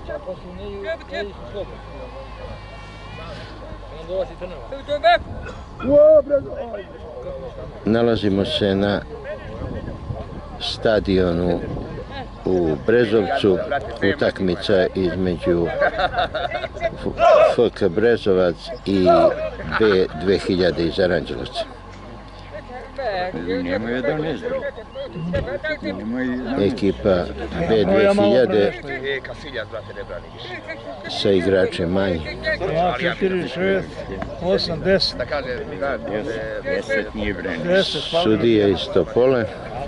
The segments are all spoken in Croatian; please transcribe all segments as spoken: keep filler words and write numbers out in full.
Nalazimo se na stadionu u Brezovcu, utakmica između F K Brezovac i B dve hiljade iz Aranđelovca. Ekipa B dve hiljade sa igračem manje. četiri, šest, osam, deset. Sudija iz Topole.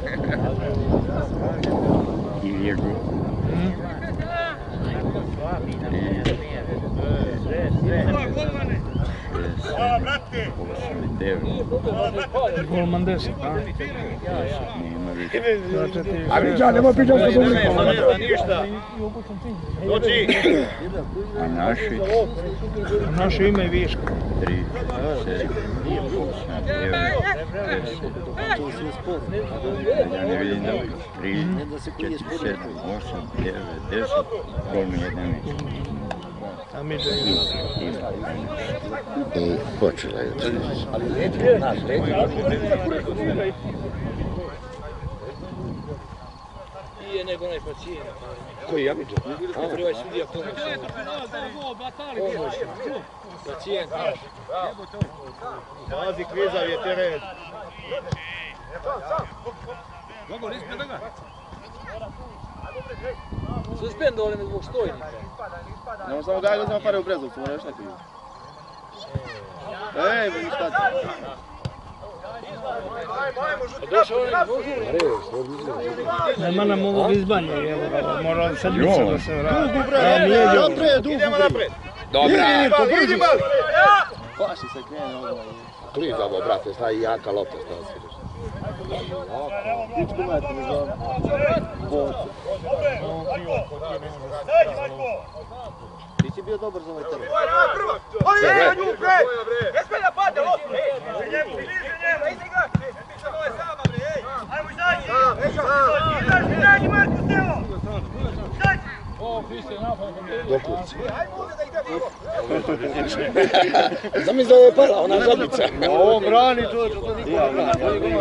Golman deset, a? A viđa, nema piđa što dobri. Dođi! A naši? Naše ime je Viško. tri, sedam, osam, devet, deset. Ja ne vidim dobro. tri, četiri, sedam, osam, devet, deset. Golman jedna mjesto. A mi da imamo. I počela je utakmica. Nije nego onaj pacijent. Koji ja viđa? Prva je sudija pomoć. Pomoć. Pacijent naš. Pazi, klizav je teren. Dobro, ispred ga. Suspendovali me zbog stojnika. Nemo samo gaj da znamo pare u Brezovcu, mora još neko ljudi. Ej, mi šta ti? Nema nam ovog izbanja, evo ga, mora sad lica da se vrati. Dugu bre, napred, dugu idemo napred. Dobra. Idi bal! Paši se krene ovo. Klizavo, brate, stavi jaka lopta, stavi sviriš. Dičku metri za boce. Ti si bio dobar za ovaj teren. Ovi je na nju, bre! Ne smije da pade loptu! Njemu, bliže njemu! Ovo je sama, bre, ej! Ajmo izađi! Izađi, izađi, Marko, Stevo! Izađi! Ovo, Hristijan, napad. Dokuć. Ajmo ovdje da igramo! Zamisli da je pala, ona žabica. Ovo brani čovječ, to niko ne brani.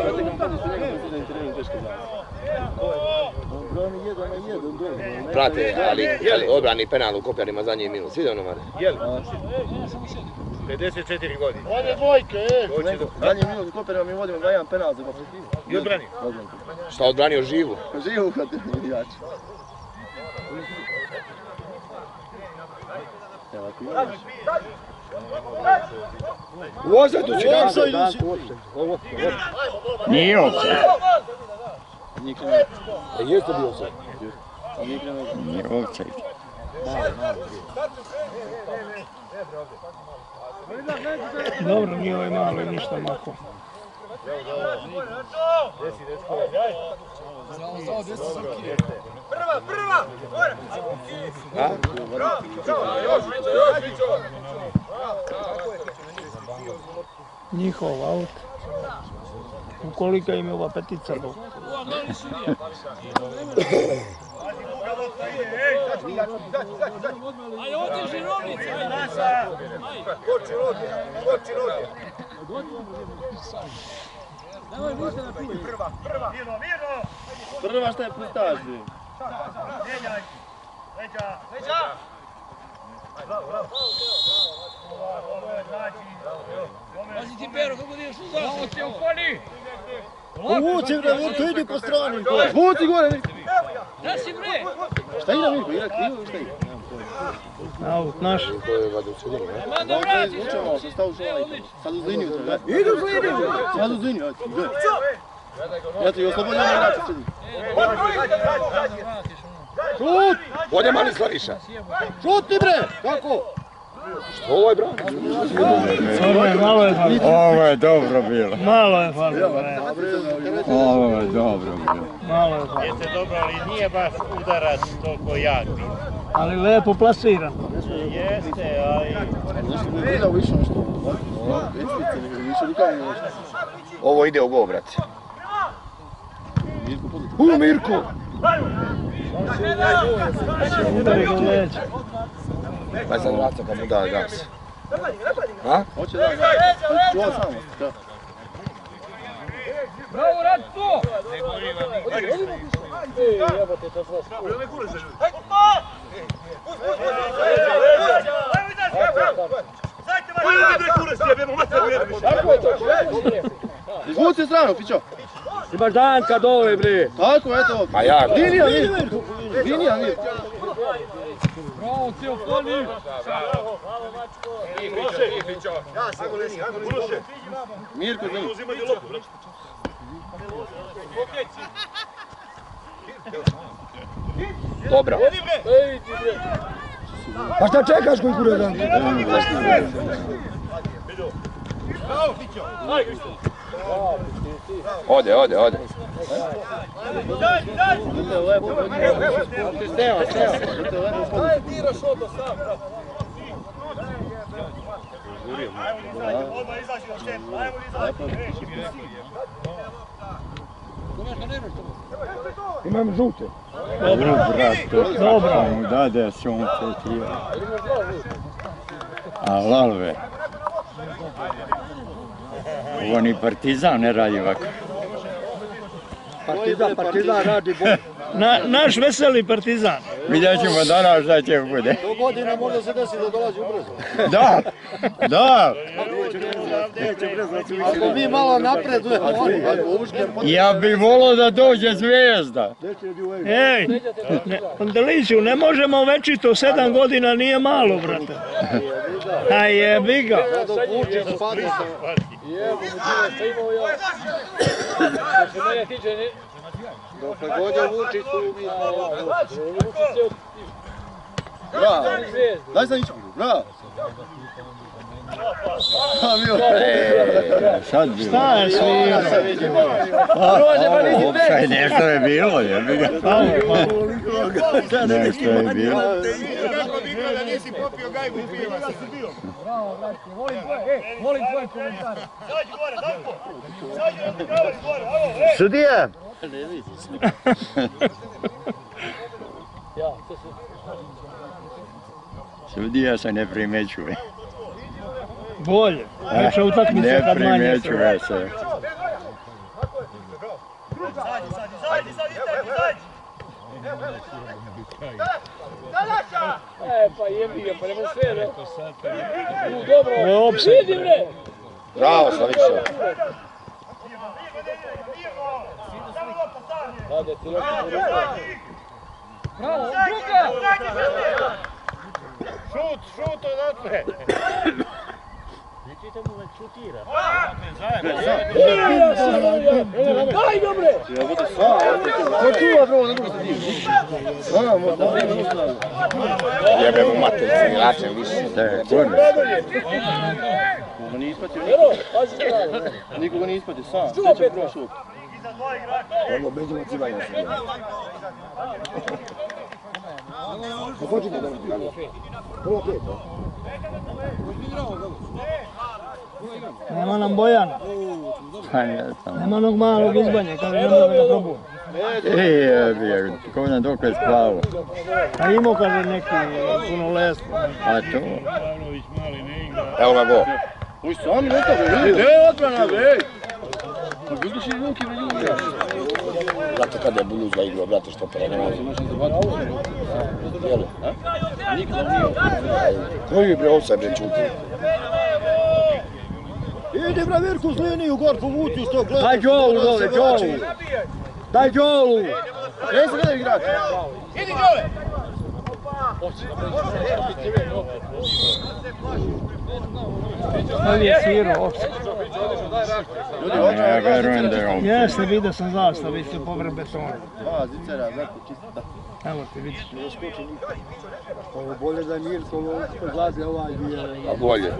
Brani jedan na jedan, dobro. Prate, ali odbrani penal u Kopljanima zadnji minut. Svi da ono mare? Jel? pedeset četiri godine. Ode dvojke, e! Zadnji minut u Kopljanima mi vodimo dva jedan penal za Kopljanima. I odbrani? Odbrani. Šta odbranio živu? Živu kad je jači. Evo ti imaš. U ozadu će ga se. Nije ovdje. A jeste bio se? Nije ovdje. Dobro, nije ovaj malo i ništa mako. Prva, prva! Njihov aut. Ukolika im je ova petica do. Ajde, ovdje žirovnice! Koči noge, koči noge! Nemoj ništa da pije. Prva, prva! Mirno, mirno! Prva šta je pustaž, bre? Mijenjaj! Leđa! Leđa! Bravo, bravo! Ovo je znači... Pazi ti, Pero, kako ideš u zastavu? Ovo ti je u koni! Uvuci, bre, Mirko, idi po strani! Vuci gore, Mirko! Da si, bre! Šta igra, Mirko? Igra krivo, šta igra? Aut naš. Manda vratiš! Učemo se, stavu šalaj. Sad uz liniju treba. Idu uz liniju! Sad uz liniju, ajde, gledaj. Eto, i oslobođeno igrača sedi. Šut! Ode mali Slariša. Šuti, bre! Kako? Što ovo je brani? Ovo je malo je falilo. Ovo je dobro bilo. Malo je falilo. Ovo je dobro bilo. Malo je falilo. Jeste dobro, ali nije baš udarac toliko jak bio. Ali lepo plasiran. Jeste, ali... Nešto bi gledao više nešto. Petvice, nego više nikamo ne nešto. Ovo ide u go, brate. Mirko, podleti. U, Mirko! Udari ga u leđa. Aj sad vraca kad mu da gas. A? Hoće da ga. Čuva samo. Bravo, rad to! Izvuci stranu, pićo. Imaš Danka dole, bre. Tako, eto. Pa ja. Linija, linija. Linija, linija. Bravo, Teofoni. Mirko, izvini. Dobro. Pa šta čekaš koji kure dan? Ode, ode, ode. Steo, steo. Odmah izaći na štepu, ajmo izaći. Imam žute. Dobro, brat, to Dobro. kako mu dade sunce ti. A lalve. Ovo ni Partizan ne radi ovako. Partizan, Partizan radi bolje. Na, naš veseli Partizan. Vidjet ćemo danas šta će bude. Do godine možda se desi da dolazi ubrzo. Da, da. Ako mi malo napredujemo, Ja bi volio da dođe Zvezda. Ej, ne, Deliću, ne možemo večito, sedam godina nije malo, brate. A jebi ga. Dokle god je Vučić tu mi Bravo. Daj sad niču. Bravo. A, mio. Sad bilo. Šta je svira? Opšaj nešto je bilo, jebi ga. Nešto je bilo. Kako bi igrao da nisi popio gajbu piva, da si bio. Bravo, Ratke, volim tvoje, ej, volim tvoje komentare. Zađi gore, Danko. Zađi na pravo gore, alo, ej. Sudija! Sudija se ne primećuje. Bolje. Lepša utakmica Ne kad manje se. primećuje se. Zađi, zađi, zađi, zađi, zađi, zađi. E, pa jebi ga, pa nema sve, ne? U, dobro, Ovo je opsad. vidi, bre! Bravo, Slavića. Rade, ti lepo. Bravo, druga! Šut, šut odatle. Daj, dobre! Ko čuva, bro, ne može se divi. Samo, Jebe mu mater, igračem više. Da je korno. Nikoga nije ispatio, Jelo, pazi se radi. nikoga nije ispatio, sam. Čuva, Sve će Petra. prošao. Ovo beđemo cimanje se. Nema nam Bojana. Pa ne znam. Nema onog malog izbanje, kada ne može da ga probujem. Ej, jebi, ko nam dokle spavo. A imao kaže neki puno lesno. A to. Evo ga go. Uj, sami ne to, bre. Gdje je odbrana, bre? Vidiš i ruke, bre, ljudi. Brate, kada je Buluzga igrao, brate, što pera nema. Jel? Nikola nije. Koji je bre offside, bre, čuti? Idi, bre, Virku, s liniju, gor, povuci što gleda. Daj Đolu dole, Đolu! Daj Đolu! Gdje se gledaju igrači? Idi, Đole! Stavi je svirao opšte. Ja verujem da je on. Jeste, vidio sam zastav, vi ste povrh betona. Dva zicera, brate, čisto. Evo ti vidiš. Ovo bolje da Mirko, ovo zlazi ovaj bio. A bolje.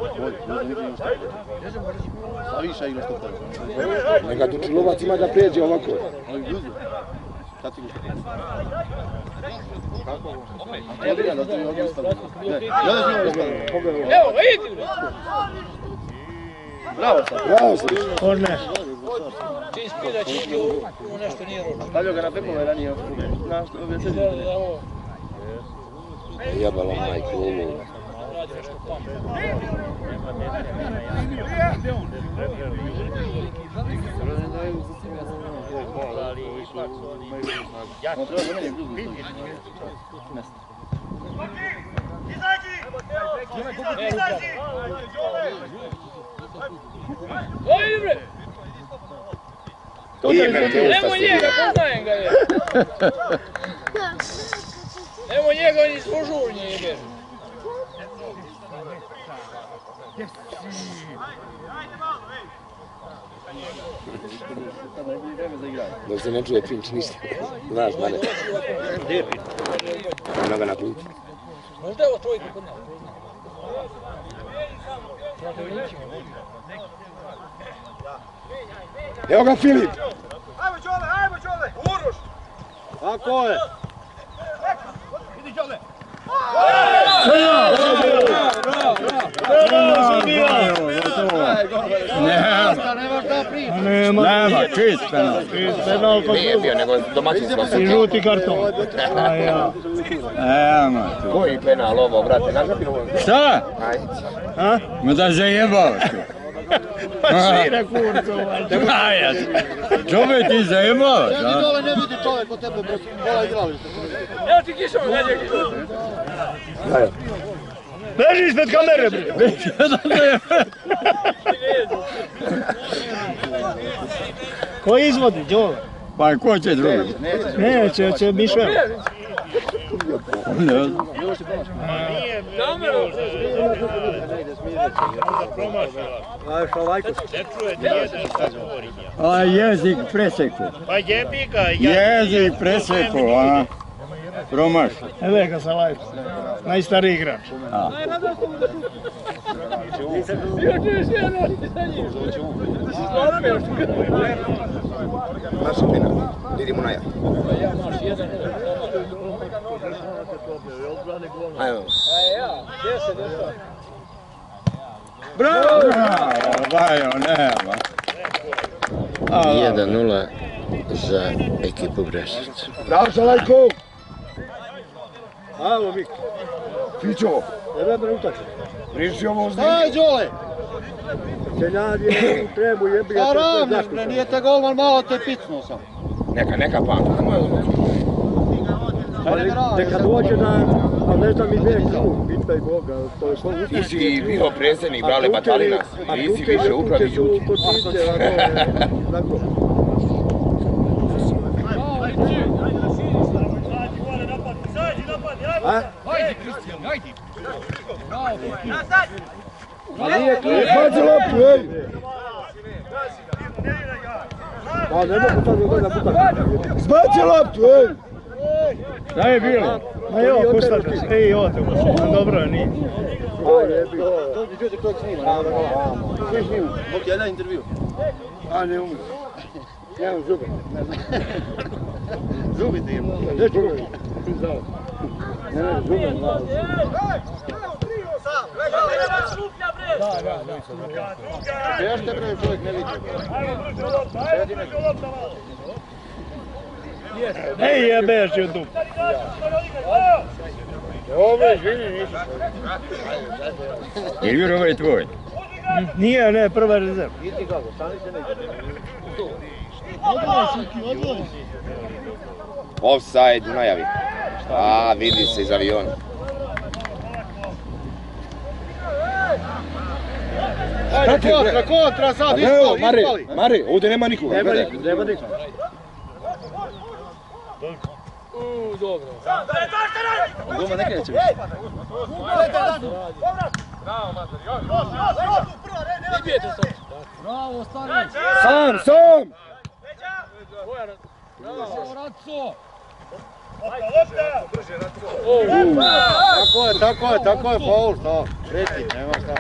Saviša igra što prvo. Neka tu Čilovac ima da pređe ovako. Ali blizu. Sad ti igra što prvo. Ja bih da ti ovdje ostavio. Ne, ja da ti ovdje ostavio. Evo, idi! Bravo sad. Bravo Sliš. Korner. Čim spira, čim ju nešto nije rođeno. Stavio ga na pekove ranije. Na što ove sedi. Jebala majku ovo. Radi nešto pametno. On treba da meni blizu stoji. Oj, bre! Nemoj njega, poznajem ga je. Nemoj njega, on je zbožurnje jebe. Dok se ne čuje Pinč ništa. Znaš, mane. Ona ga naputi. Možda je ovo trojka kod nas. Evo ga Filip! Ajmo Đole, ajmo Đole! Uroš! Tako je! Idi Đole! Nema, Nema, čist penal. čist penal kod Nije bio, nego domaćin smo. i žuti karton. A ja. Nema tu. Koji penal ovo, brate, znaš da bi ovo? Šta? Ajde. A? Ma da zajebavaš tu. Pa svira kurcu ovaj. Ajac. Čovjek ti zajebavaš, Ti a? dole ne vidi čovjek od tebe, pola igrališta. Evo ti kišom, gledaj kišom. Beži ispred kamere, bre. Ko izvodi, Đole? Pa ko će drugi? Neće, će Mišel. Ne znam. Kameru! Ajš ovajko. Ne čujete jedan šta govorim ja. A jezik preseku. Pa jebi ga, ja... Jezik preseku, a? Promaš. Evo ga sa lajkom. Najstariji igrač. Naša penal. Idemo na ja. Ajmo. Bravo! Vajo, nema. jedan nula za ekipu Brešić. Bravo Šalajko! Alo, Mik. Fićo! Jedan minutak. Riješi ovo uzdi. Daj Đole! Seljad je u trebu jebi ga. A ravnjaš bre, nije te golman, malo te picnuo sam. Neka, neka pa. Neka dođe da, ali ne znam i gdje je klub, pitaj Boga, to je svoj uspjeh. Ti si bio predsjednik Brale Batalina. Nisi više upravi žuti. Ajde, Kristijan, ajde! A nije klub, baci loptu, ej! Pa ne mogu tako gleda putak. Zbaci loptu, ej! Da je bilo? Ma evo, puštate se. Ej, ode. Dobro, nije. A jebi. To ti čujete kojeg snima, ramo, ramo. Svi snimu, bok je jedan intervju. A ne umre. Nemam zuba. Zubi ti ima. Gdje čuvaj? Ne, ne, zuba. Još te bre čovjek ne vidi. Ej, jebeš ju tu. Ovo, izvini, nisam. Jer ovo je tvoj. Nije, ne, prva rezerva. Idi kako, stani se neđe. Offside u najavi. A, vidi se iz aviona. Ajde, kontra, kontra, sad Evo, ispali, Mare, ispali. Mare, ovdje nema nikoga. Nema gledaj. nikoga, nema nikoga. Uuu, dobro. Goma ne kreće više. Ne bijete se. Bravo, stani. Sam, sam! Bravo, Raco. Tako je, tako je, tako je, faul, šta? Reci, nema šta.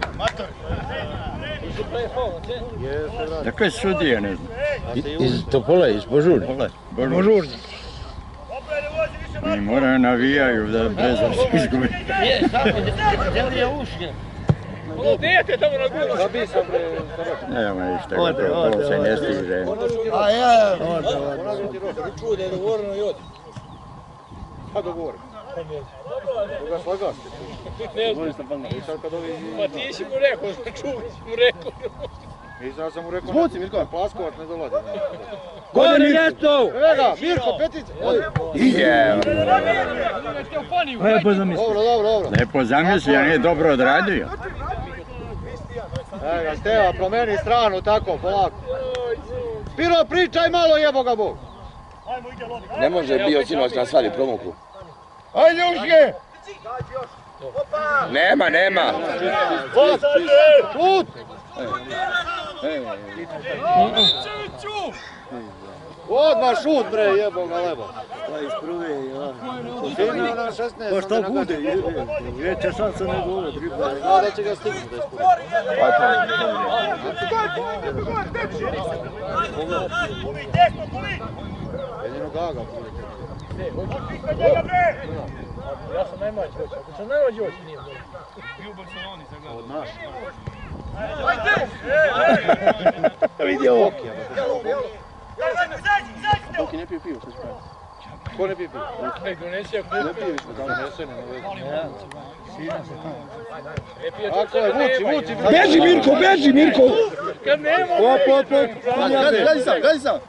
Dakle, sudije, ne znam. Iz Topola, iz Božurne. Božurnje. I moraju navijaju da Brezar se izgubi. Je, samo, gdje je ušlje? Ono dijete tamo na gulu. Zabij sam bre. Nema ništa, to se ne stiže. A ja, Čuo da je dogovoreno i odi. Pa dogovori. Koga slagaš ti? Ne znam. Pa ti si mu rekao, čuo si mu rekao. I sad sam mu rekao... Zvuci Mirko, Plaskovac ne dolazi. Gori mjesto! Evo Mirko, petica! Je, Lepo zamisli. Dobro, dobro, dobro. lepo zamisli, a nije dobro odradio. Evo ga, Steva, promeni stranu, tako, polako. Piro, pričaj malo, jebo ga Bog. Ne može bio sinoć na svadbi promuklu. Ajde uške! Nema, nema. Šut! Odmah šut bre, jebo ga lebo. Pa šta bude, veća šansa nego ovo, dribla. Zna da će ga stignuti da ispuni. Jedino Gaga. Ja sam najmlađi hoće, ako sam najmlađi hoće nije dobro. Od naš. Vidi ovo. Boki ne pije pivo, što će pravi? Ko ne pije pivo? Ej, donesi ako Ne pije više, da donese, ne vezi. ne pije Tako je, vuci, vuci. Beži Mirko, beži Mirko! Kad nema, Op, op, op. Gledaj sam, gledaj sam.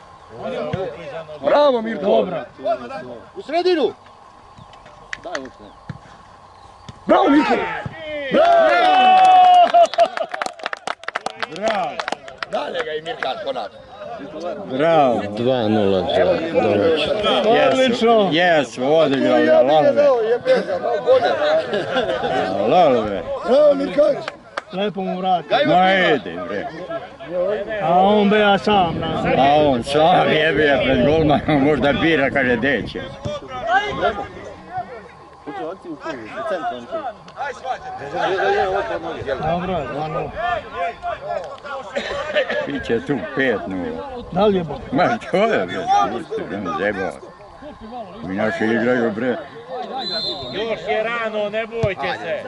Bravo Mirko. Dobro. U sredinu. Daj vuci. Bravo Mirko! Bravo! Dalje ga i Mirka konač. Bravo! dva nula. Odlično! Jesu, odigrali ga love. Love. Bravo Mirković! Lepo mu vrati. Ma idi bre. A on beja sam na. A on sam jebija pred golmanom, možda bira kaže deće. Kuće, akciju u prvi, u centru on prvi. Dobro je, dva nula. Biće tu pet nula. Da li je bo? Ma to je bre, pusti bre, zebao. Mi naši igraju bre. Još je rano, ne bojte se.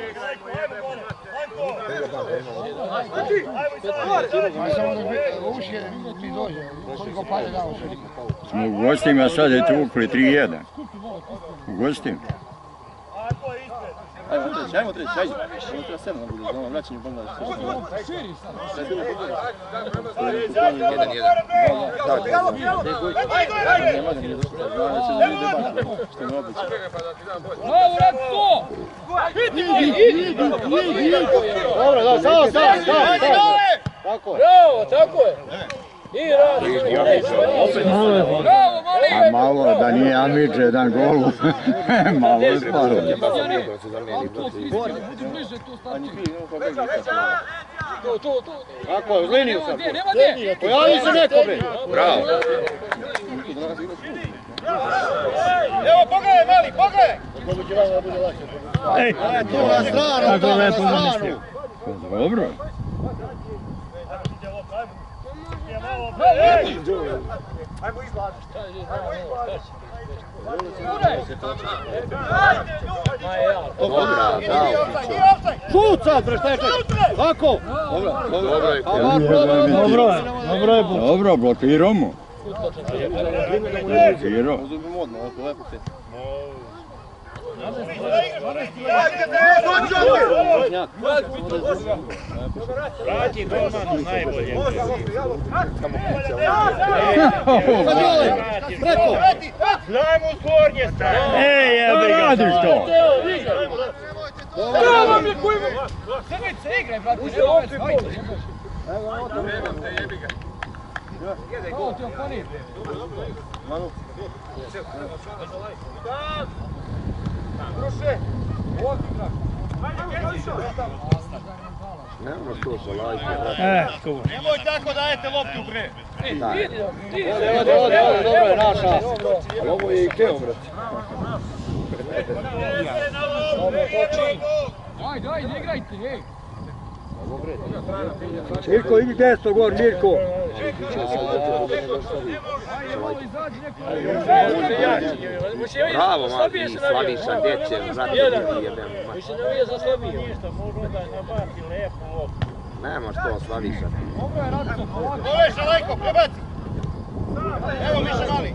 Smo u gostima sad je tukli tri jedan. U gostima. Ajmo treći, ajmo treći, ajde. Ajmo treba sedam da bude, za ono vraćanje Bangladeša. jedan jedan. Nema da nije došlo, znam da će da ide baš, što me običe. bravo, rad to! Idi, idi, Dobro, da, samo, samo, samo, tako je. bravo, tako je. I radi. Bravo, A malo da nije Amidže jedan gol. Malo je sparo. Tu, tu, tu. Tako je, uz liniju sad. Nema gdje. Pojavi se neko, bre. Bravo. Evo, pogledaj, mali, pogledaj! Ej, Tu na stranu, kako tu na lepo stranu. zamislio. Dobro. Ajmo izlazi. Dobro, bravo. Šut sad, bre, šta je ček? Tako. Dobro, dobro. Dobro je, dobro je bo. Dobro, blokirao mu. Blokirao. Uzmem odmah, ovo je lepo se. Vrati golmanu najbolje. Preko! Daj mu s gornje strane. Ej, jebe ga. Radiš to. Bravo, mi koji mu... Crnice, se igraj, brate. Uđe ovdje, hajde. Bravo, ti opani. Ruše! Nema što se lajke. E, tu. Nemoj tako dajete loptu, bre! Idi, idi, idi. Ode, ode, ode, ode, dobro je naša. Ali ovo je i Keo, brate. Ajde, ajde, igrajte, ej. Mirko, idi desno gor, Mirko. Bravo, mali, Slaviša, djeće, vrati ti jebem. Više ne vije za slabije. Nemaš to, Slaviša. Ove, Šalajko, prebaci! Evo Miša mali!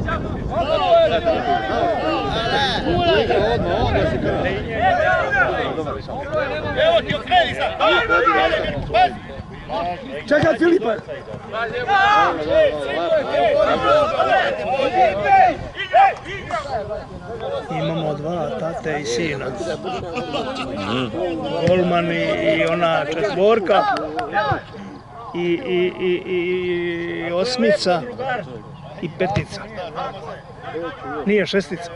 Evo ti okreni sad! Čekaj Filipa! Imamo dva, tate i sina. Golman i ona četvorka. I, i, i, i osmica i petica. Nije šestica.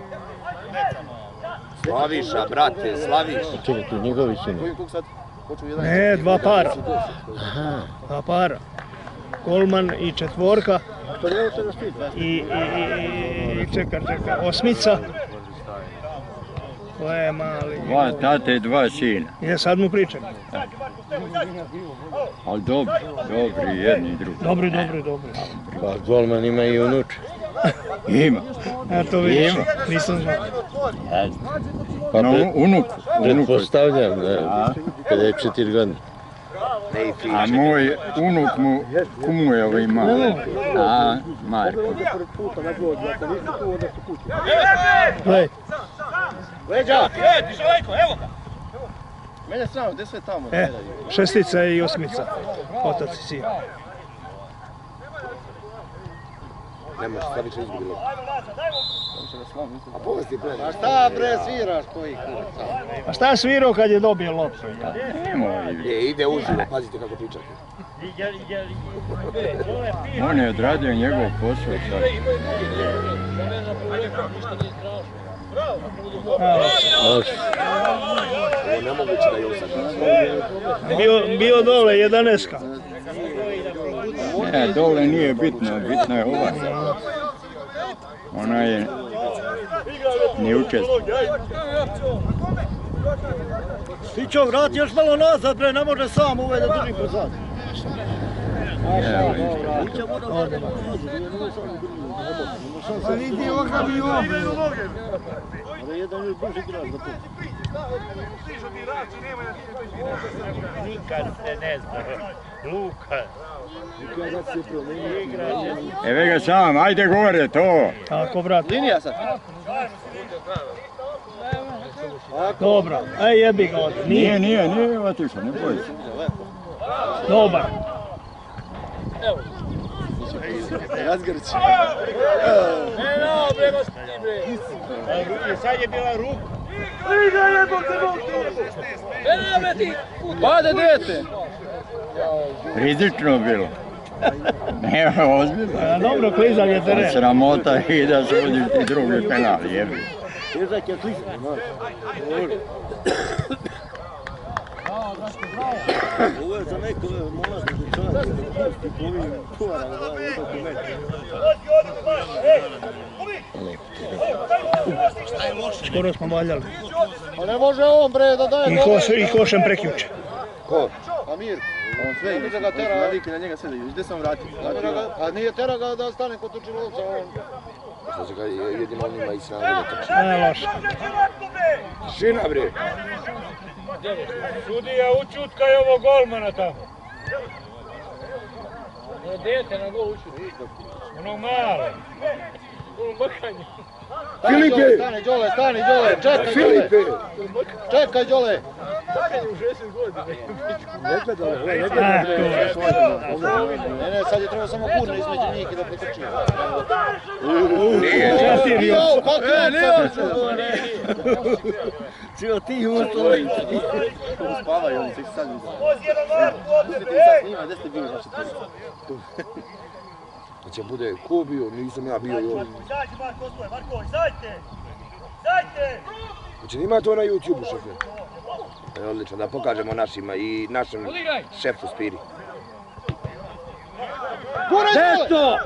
Slaviša, brate, Slaviša. Čekaj, tu njegovi sinu. Ne, dva para. Dva para. Golman i četvorka. I, i, i čekaj, čekaj, osmica. To je mali. Dva tate i dva sina. Ja sad mu pričam. Ali dobri, dobri jedni i drugi. Dobri, dobri, dobri. Pa golman ima i unuče. Ima. Ja to vidiš, nisam znao. Pa No, pre- unuku. Unuku. pretpostavljam, ne, kada je četiri godine. A moj unuk mu kumuje ovaj mali. A, Marko. Glej, Leđa! E, ti Šalajko, evo ga! Mene strano, gdje sve tamo? e, šestica i osmica. Otac i sin. Nemaš, Slaviša izgubi loptu. A povesti pre. A šta bre sviraš koji kurac? A šta je svirao kad je dobio loptu? Nemoj. Je, ide uživo, pazite kako pričate. On je odradio njegov posao sad. Ovo nemoguće da je usađa. Bio, bio dole, jedaneska. Ne, dole nije bitno, bitno je ova. Ona je ne učestvuje. Pićo, vrati još malo nazad bre, ne može sam ovaj da drži pozad. Evo, Pa vidi ovoga mi ovdje. Ali jedan još brži igrač za to. Nikad se ne zna. Luka. Evo ga sam, ajde gore to. Tako, brat. Linija sad. Dobro, aj jebi ga ovdje. Nije, Nije, nije, nije otišao, ne boj se. dobar. Razgrći. Eno, bre, gospodi, bre. I sad je bila ruka. Eno, bre, ti. Pade dete! Rizično bilo. Ne, ozbiljno. A, dobro, klizanje teren. Sramota i da se vodi i drugi penal, jebi. Ježak je klizan, znaš. Ovo je za neko momak dječak, da pusti po ovim kuvarama, da je dokument. Skoro smo valjali. Pa ne može on bre da daje I, koš, i košem prekjuče. Ko? Amir, on sve ide ga tera, Ja viki na njega sada, gdje sam vratio? a nije tera ga da stane kod tučilovca, on... Znači ga jedino on ima i snage da trči. Ne, loše. Šina bre! Sudija učutka je ovo golmana tamo. Ono dete na gol uči. Ono malo. Ono mrkanje. Filipe! Stani Đole, stani Đole, čekaj Đole! Čekaj Đole! Ne gleda, ne gleda. Ne, ne, sad je trebao samo kurna između njih i da pretrči. Nije. Četiri Jo, od... kako je ne? Čio ti ustoji. Spavaju, oni se ih sad vidio. Vozi jedan Marko, odmah, Ti sad ej! snima, gdje ste bili naši tri? Znači bude ko bio, nisam ja bio i ovdje. Izađi Marko, osvoje, Marko, izađite! Izađite! Znači ima to na YouTube-u, šefe? E, odlično, da pokažemo našima i našem šefu Spiri. Desto!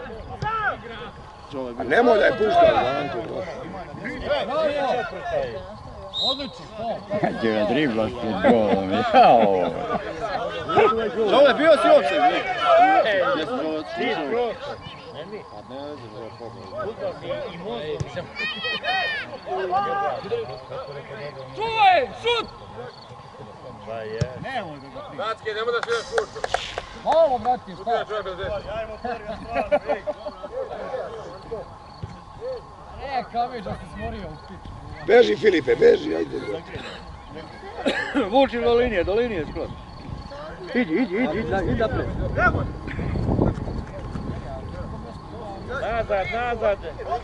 A nemoj da je puštao, Anto. Kad će ga dribla s pred golom, jao! Zove, bio si opšte, ne? Jesi zove, slušao? Pa ne, zove, pogled. Čuvaj, šut! Vacke, nemoj da sviraš šut. Malo, brati, šta? E, Kamić, da se smorio. Beži Filipe, beži, ajde. Vuči do linije, do linije skroz. Iđi, iđi, iđi, iđi napred. Nazad, nazad.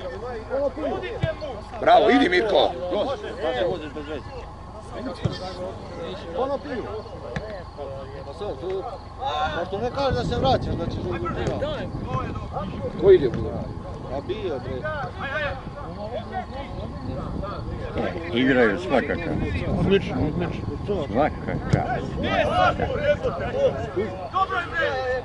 Bravo, idi Mirko. Dođi, pa se voziš bez veze. Pa na pivu. Pa sad, tu... Pa što ne kažeš da se vraćaš, da ćeš uđi piva. Ko ide u piva? Pa bio, bre. E, igraju svaka čast. Odlično, odlično. Svaka čast. Dobro je, bre!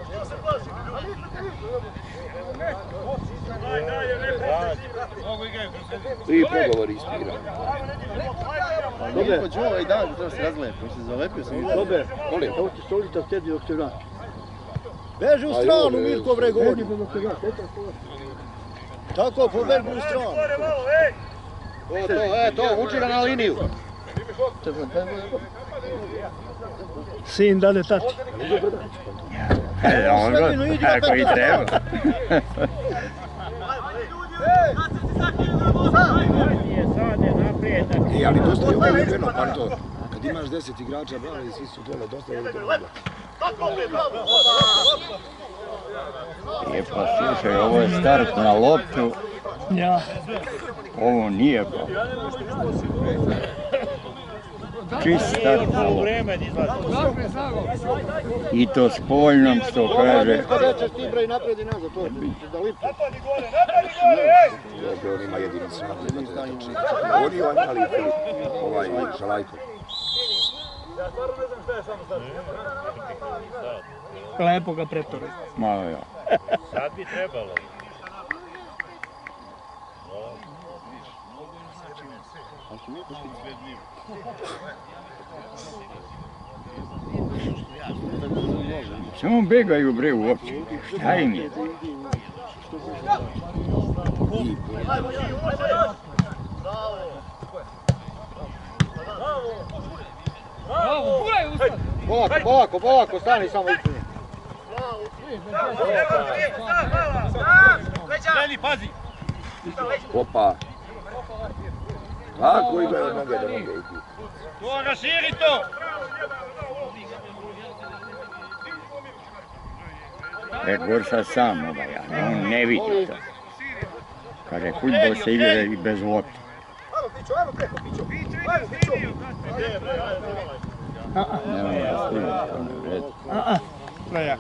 Tri pogovori ispira. Dobe, pa ću ovaj dan, treba se razlepio, se zalepio sam. Dobe, Molim. evo ti stoli tak tedi dok te vrati. Beži u stranu, Mirko, bre, govori. Tako, pobeži u stranu. To, to, e, to, vuči ga na liniju. Sin dade tati. E, on god, ako i treba. I, ali dosta je ovo ljubeno, pa to. Kad imaš deset igrača, brale, i svi su dole, dosta je ovo ljubeno. E, pa slušaj, ovo je start na loptu. Ja. Ovo nije pa. Čist start na loptu. I to s povoljnom, što kaže. Kada ćeš ti, bre, i napred i nazad, to je da lipi. Dobro, on ima jedini snad, imate da trči. On je ovaj mali Filip, ovaj Šalajko. Lepo ga pretore. Malo ja. Sad bi trebalo. Samo begaju bre uopće. Šta im je? Bravo, puraj ustad! Polako, polako, polako, stani samo ispred. Želi, pazi! Opa. Tako igraju od noge do noge i ti. To, raširi to! E, Gorsa sam ovaj, ali on ne vidi to. Kaže, fudbal se igra i bez lopte. Ajmo, Pićo, ajmo preko, Pićo! Ajmo, Pićo! Nemoj da stigne to ne vredi. A, a, prejak.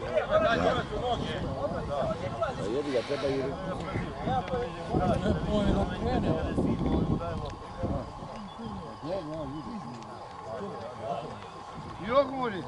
Jedi ga, treba i... Joguri!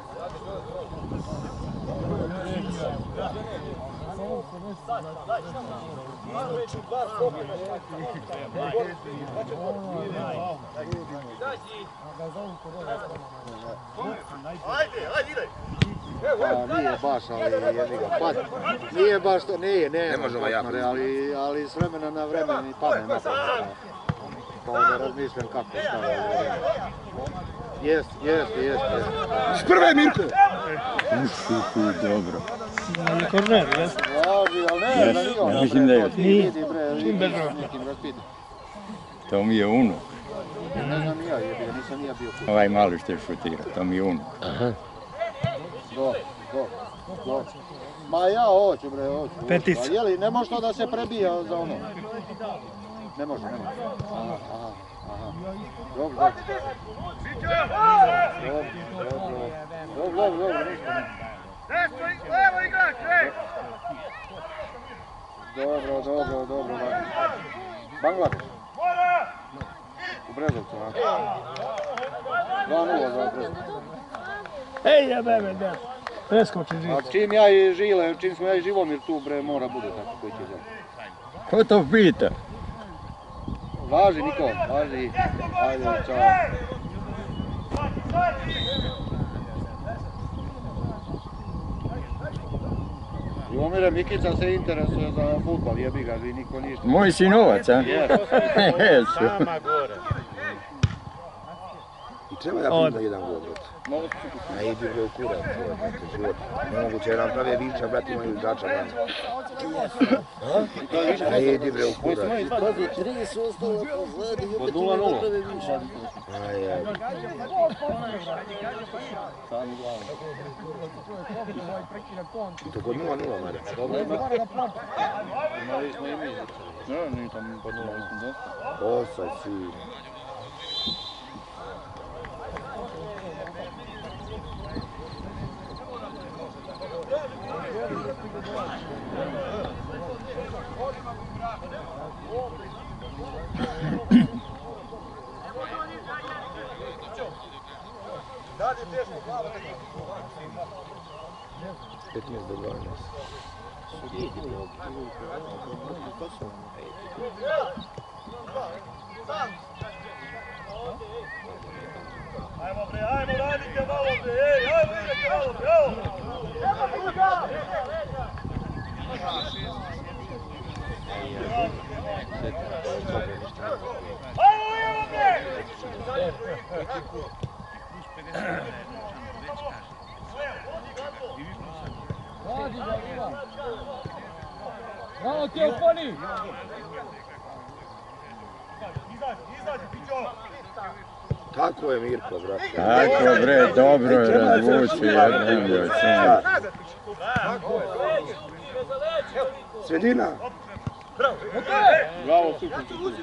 Ajde, ajde, idej! Pa nije baš, ali jebi ga, pad. Nije baš to, nije, ne, Ne može ovaj jako partnere, ali, ali s vremena na vremena mi padne na pamet. Pa onda razmišljam kako šta je vremena. Jest, jest, jest, jest. S prve, Mirko! Uf, uf, uf, dobro. Ali korner, jes? Važi, ali ne, da nije on. Mislim da je. Ti vidi, bre, Čim bežao. nekim raspita. To mi je unuk. Ne znam ni ja, jebi ga, nisam ni ja bio tu. Ovaj mali što šutira, to mi je unuk. Do, do, do. Ma ja hoću, bre, hoću. Petica. A jeli, ne može to da se prebija za ono? Ne može, ne može. Aha, aha, aha. Dobro, dobro. Dobro, dobro. Dobro, dobro, dobro, ništa ne. Desno, levo igrač, ej! Dobro, dobro, dobro. Bangladeš. U Brezovcu, a? dva nula za Brezovcu. Ej, jebeme, da. Preskoči A živ. čim ja i Žile, čim smo ja i Živomir tu, bre, mora bude tako koji će za. Ko to pita? Važi, Niko, važi. Ajde, čao. Jomire, Mikica se interesuje za futbal, jebi ga, vi niko ništa. Moj sinovac, a? Jesu. Sama gore. I treba da pita jedan gol, brate. Ne idi bre u kurac, brate, život. Nemoguće je nam prave viča, brate, imaju igrača, brate. Ne idi bre u kurac. Tri su ostale pozadi i opet nula nula. Aj, aj. I to kod nula nula, Mare. Imali smo i mi. Ne, nije tam pod nula, mislim dosta. Osad si. petnaest do dvanaest. Ajmo bre, ajmo radite malo bre, ej, ajmo idete malo bre, evo! Evo druga! Ajmo, ajmo bre! Bravo Teofani! Izađi, izađi, pićo! Tako je Mirko, brate. Tako bre, dobro je razvući jednom do cena. Sredina. Bravo, super.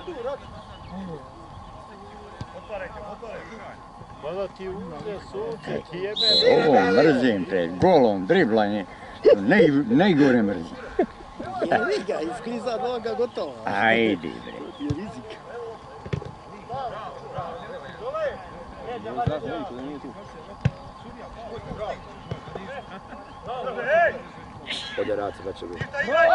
Mada ti uđe suci, ti jebe. Ovo mrzim pred golom, driblanje. Nej, najgore mrzim. Jevi ga, iskliza noga, gotovo. Ajde bre. Je rizik. Ode Raca, da će biti.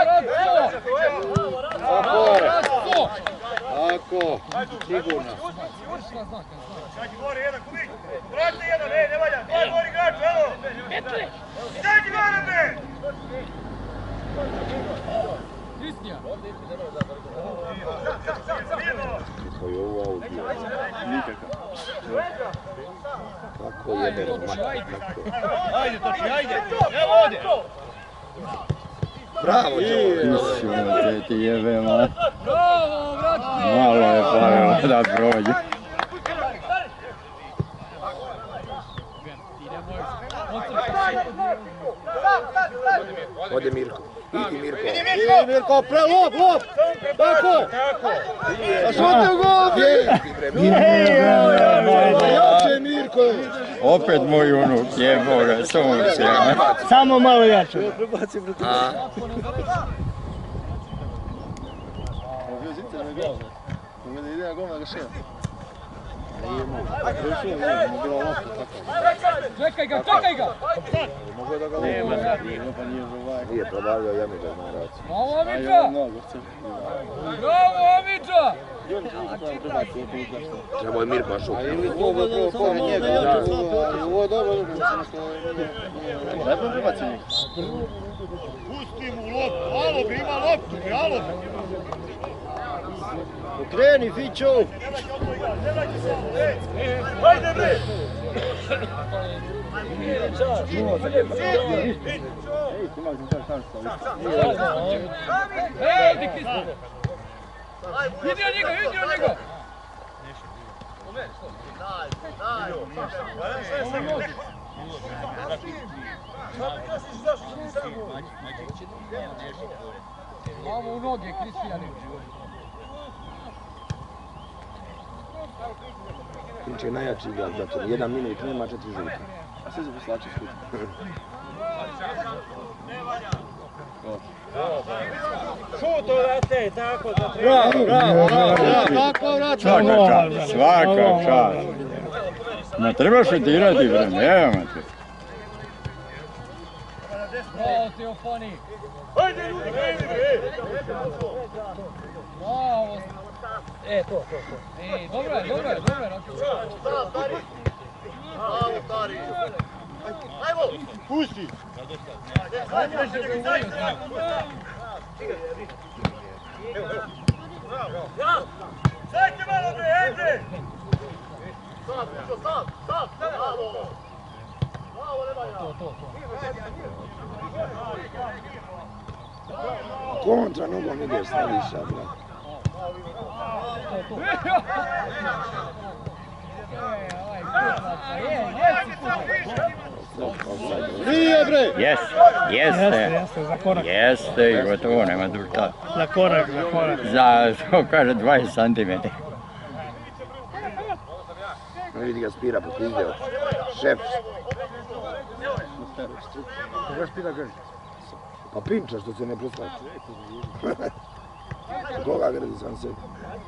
Tako, tako, sigurno. Izađi gore, jedan kubik! Vrati jedan, ej, ne valja! Dva gori igrač, evo! Izađi gore, bre! Kristijan! Kako je ovo audio? Nikakav. Kako jebe mater, kako je. Ajde, Toči, ajde! Evo ovdje! Bravo, Đole! Isuna te ti jebe ma. Bravo, vrati! Malo je plavilo da prođe. Ode Mirko. Idi Mirko. Idi Mirko, pre lop, lop! Tako! A šute u gol! Jače Mirko! Opet moj unuk jebo ga, sunce. Samo malo jače. Prebaci protiv. A? Ovo je zice me gol. Ovo je ide na gol na ga šeo. Čekaj ga, čekaj ga! Mogu da ga nema sad, pa nije ovaj. Nije probavljao Jamiga Marac. Bravo, Amiča! Bravo, Amiča! Trebao je Mirko šut. Ili to bi prvo pored njega. Ovo je dobro, lepo prebaci njega. Pusti mu loptu, alo bi ima loptu, bi alo bi! Kreni, Fićo! Ajde bre! Ej, idi Kristijan! Idi od njega, idi od njega! Bravo u noge, Kristijane! Priče je najjači igrač, brate. Jedan minut nema, četiri žuta. A sve zaposlači skuti. Šut vrate, tako da treba. Bravo, bravo, bravo! Tako, vrati! Svaka čast, svaka čast. Ma treba šutirati bre, nema te. Bravo, Teofani! Ajde ljudi, kreni bre! Bravo! E, to, to, to. E, dobro je, dobro je, dobro je. Bravo, stari! Ajmo! Pusti! Sajte malo bre, ejte! Sad, Mišo, sad, sad! Bravo! Bravo, Nemanja! To, to, to. Kontra nogom ideš, staviš, a brat. Nije bre! Jeste, Jeste, jeste. jeste, za korak. Jeste i gotovo, nema tu šta. Za korak, za korak. Za, što kaže, dvadeset centimetara. Vidi ga spira po pizdeo. Šef. Koga spira grži? Pa Pinča što se ne predstavlja. Koga gradi sam sebi?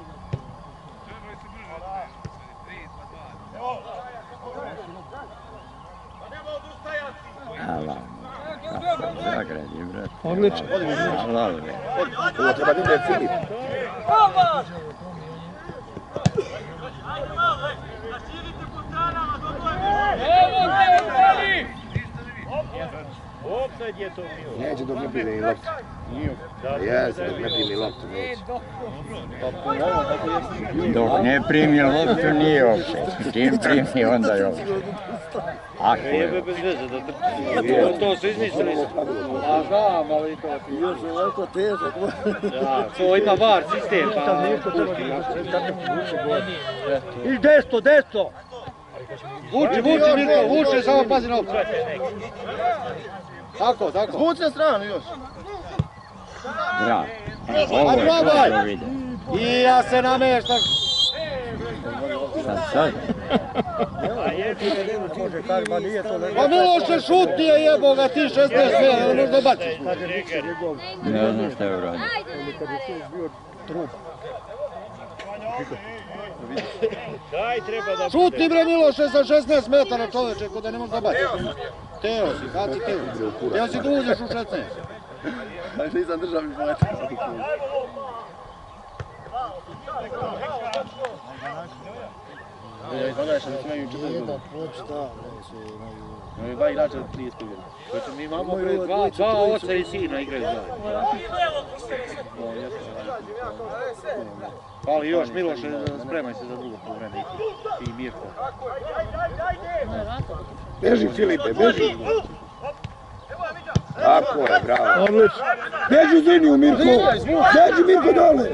Ala, zagradi, brate. Odlično. Ala, bre. Ovo treba da ide Filip. Offside je to bio. Neće dok ne prime ni loptu. Jeste, dok ne primi loptu, neće. Dok ne primi loptu nije offside. Čim primi onda je offside. Ako je Jebe bez veze da trči. To su izmislili. A znam, ali to ti još ovako težak. Da, to ima var sistem, pa... I desno, desno! Vuči, vuči Mirko, vuči, samo pazi na opcu. Tako, tako. Zvuci na stranu još. Bravo. Ovo je probaj. to vidio. I ja se nameštam. Sad, sad. Pa Miloše šutnije jebo ga ti šesnaest metara, ne možda baciš. Ne znam šta je uradio. Daj, treba da... Šutni bre Miloše sa šesnaest metara čoveče, ko da ne možda baciš. Teo si, kad si Teo? Teo si da uđeš u šesnaest. Nisam držao mi pojete. Ja izgledaš da smo imaju četrdeset godina. Imaju dva igrača od trideset godina. Znači mi imamo bre dva, dva oca i sina igraju zajedno. Ali još Miloše, spremaj se za drugo poluvreme. I Mirko. Beži Filipe, beži. Tako je, bravo. Odlično. Beži uz liniju, Mirko. Beži Mirko dole.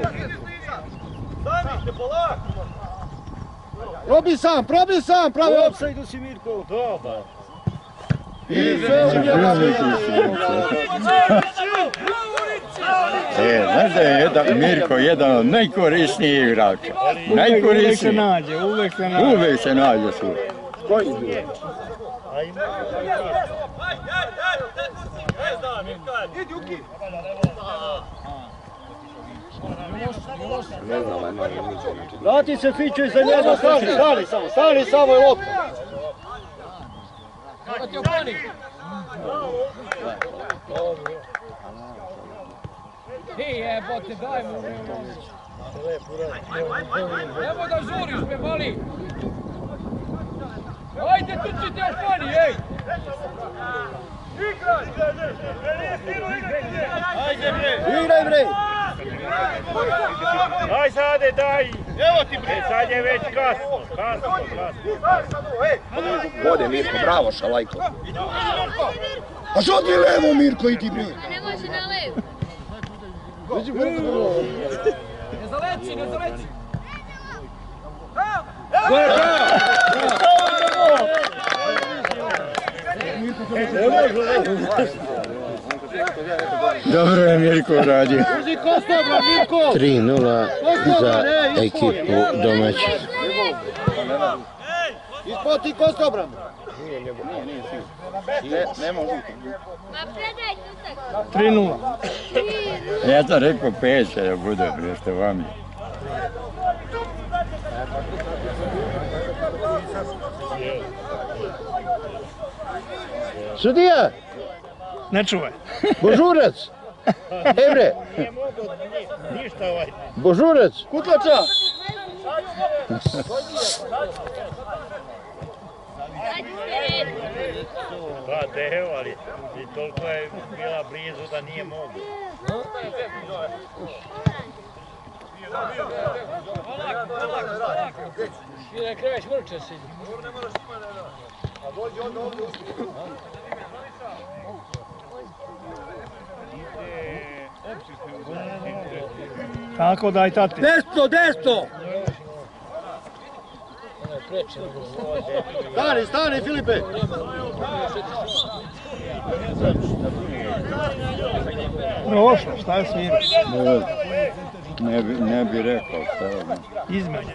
Probi sam, probi sam, pravi opsaj. Offside si Mirko. Dobar. I sve u njega sve. E, znaš da je jedan, Mirko jedan od najkorisnijih igrača. Uvijek se Najkorisniji. nađe, uvijek se nađe. Uvijek se nađe su. Koji je? Ne znam, ali ne znam ničeg. Vrati se Fićo iza njega, stani, stani samo, stani samo je lopta. Kako ti opani? Ej, jebote, daj mu. Evo da žuriš me, mali. Ajde, tučite opani, ej. Ajde bre. Igraj bre. Daj sade, daj. Evo ti bre. Sad je već kasno, kasno, kasno. Ode Mirko, bravo Šalajko. A što ti levo Mirko, idi bre? Ne može na levo. Ne zaleci, ne zaleci. Dobro je Mirko uradio. Uzi Kostobra, Mirko. tri nula za ekipu domaća. Ispoti Kostobra. Ne mogu. Ma predaj tutak. tri nula. Ja sam rekao pet će da bude, jeste vami. Sudija, Ne čuvaj. Božurac. Emre! Nije mogo ništa ovaj. Božurec! Kutlača! Pa deo, ali i toliko je bila blizu da nije mogo. I na kraju švrče si. A dođi onda ovdje uspije. Tako daj tati. Desno, desno! Stani, stani Filipe! Prošlo, šta je svirao? Ne bi, ne bi rekao šta je. Izmenje.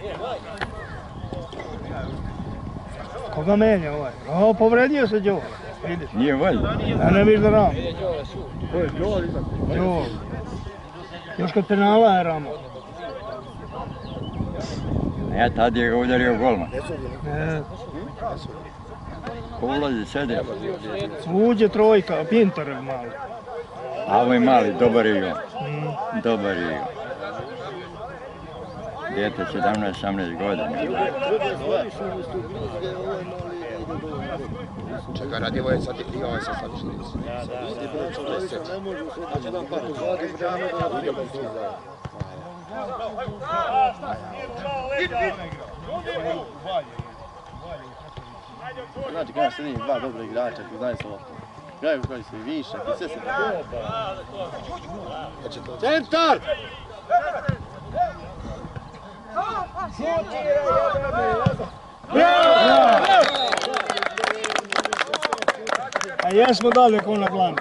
Koga menja ovaj? O, povredio se Đole. Vidiš? Nije valjda. Ja ne viš da ramo. Đole. Još kod penala je ramo. Ja tad je ga udario golman. Ne. Ko ulazi sedi? Uđe trojka, Pintarev mali. A ovaj mali, dobar je i on. Mm. Dobar je i on. Dijete sedamnaest osamnaest godina. Čega radi ovaj sad i ovaj sad sad što Znači, kada se dva dobra igrača koji znaju sa loptom. Igraju koji se i višak i sve se tako. Centar! A jesmo dalje ko na planu.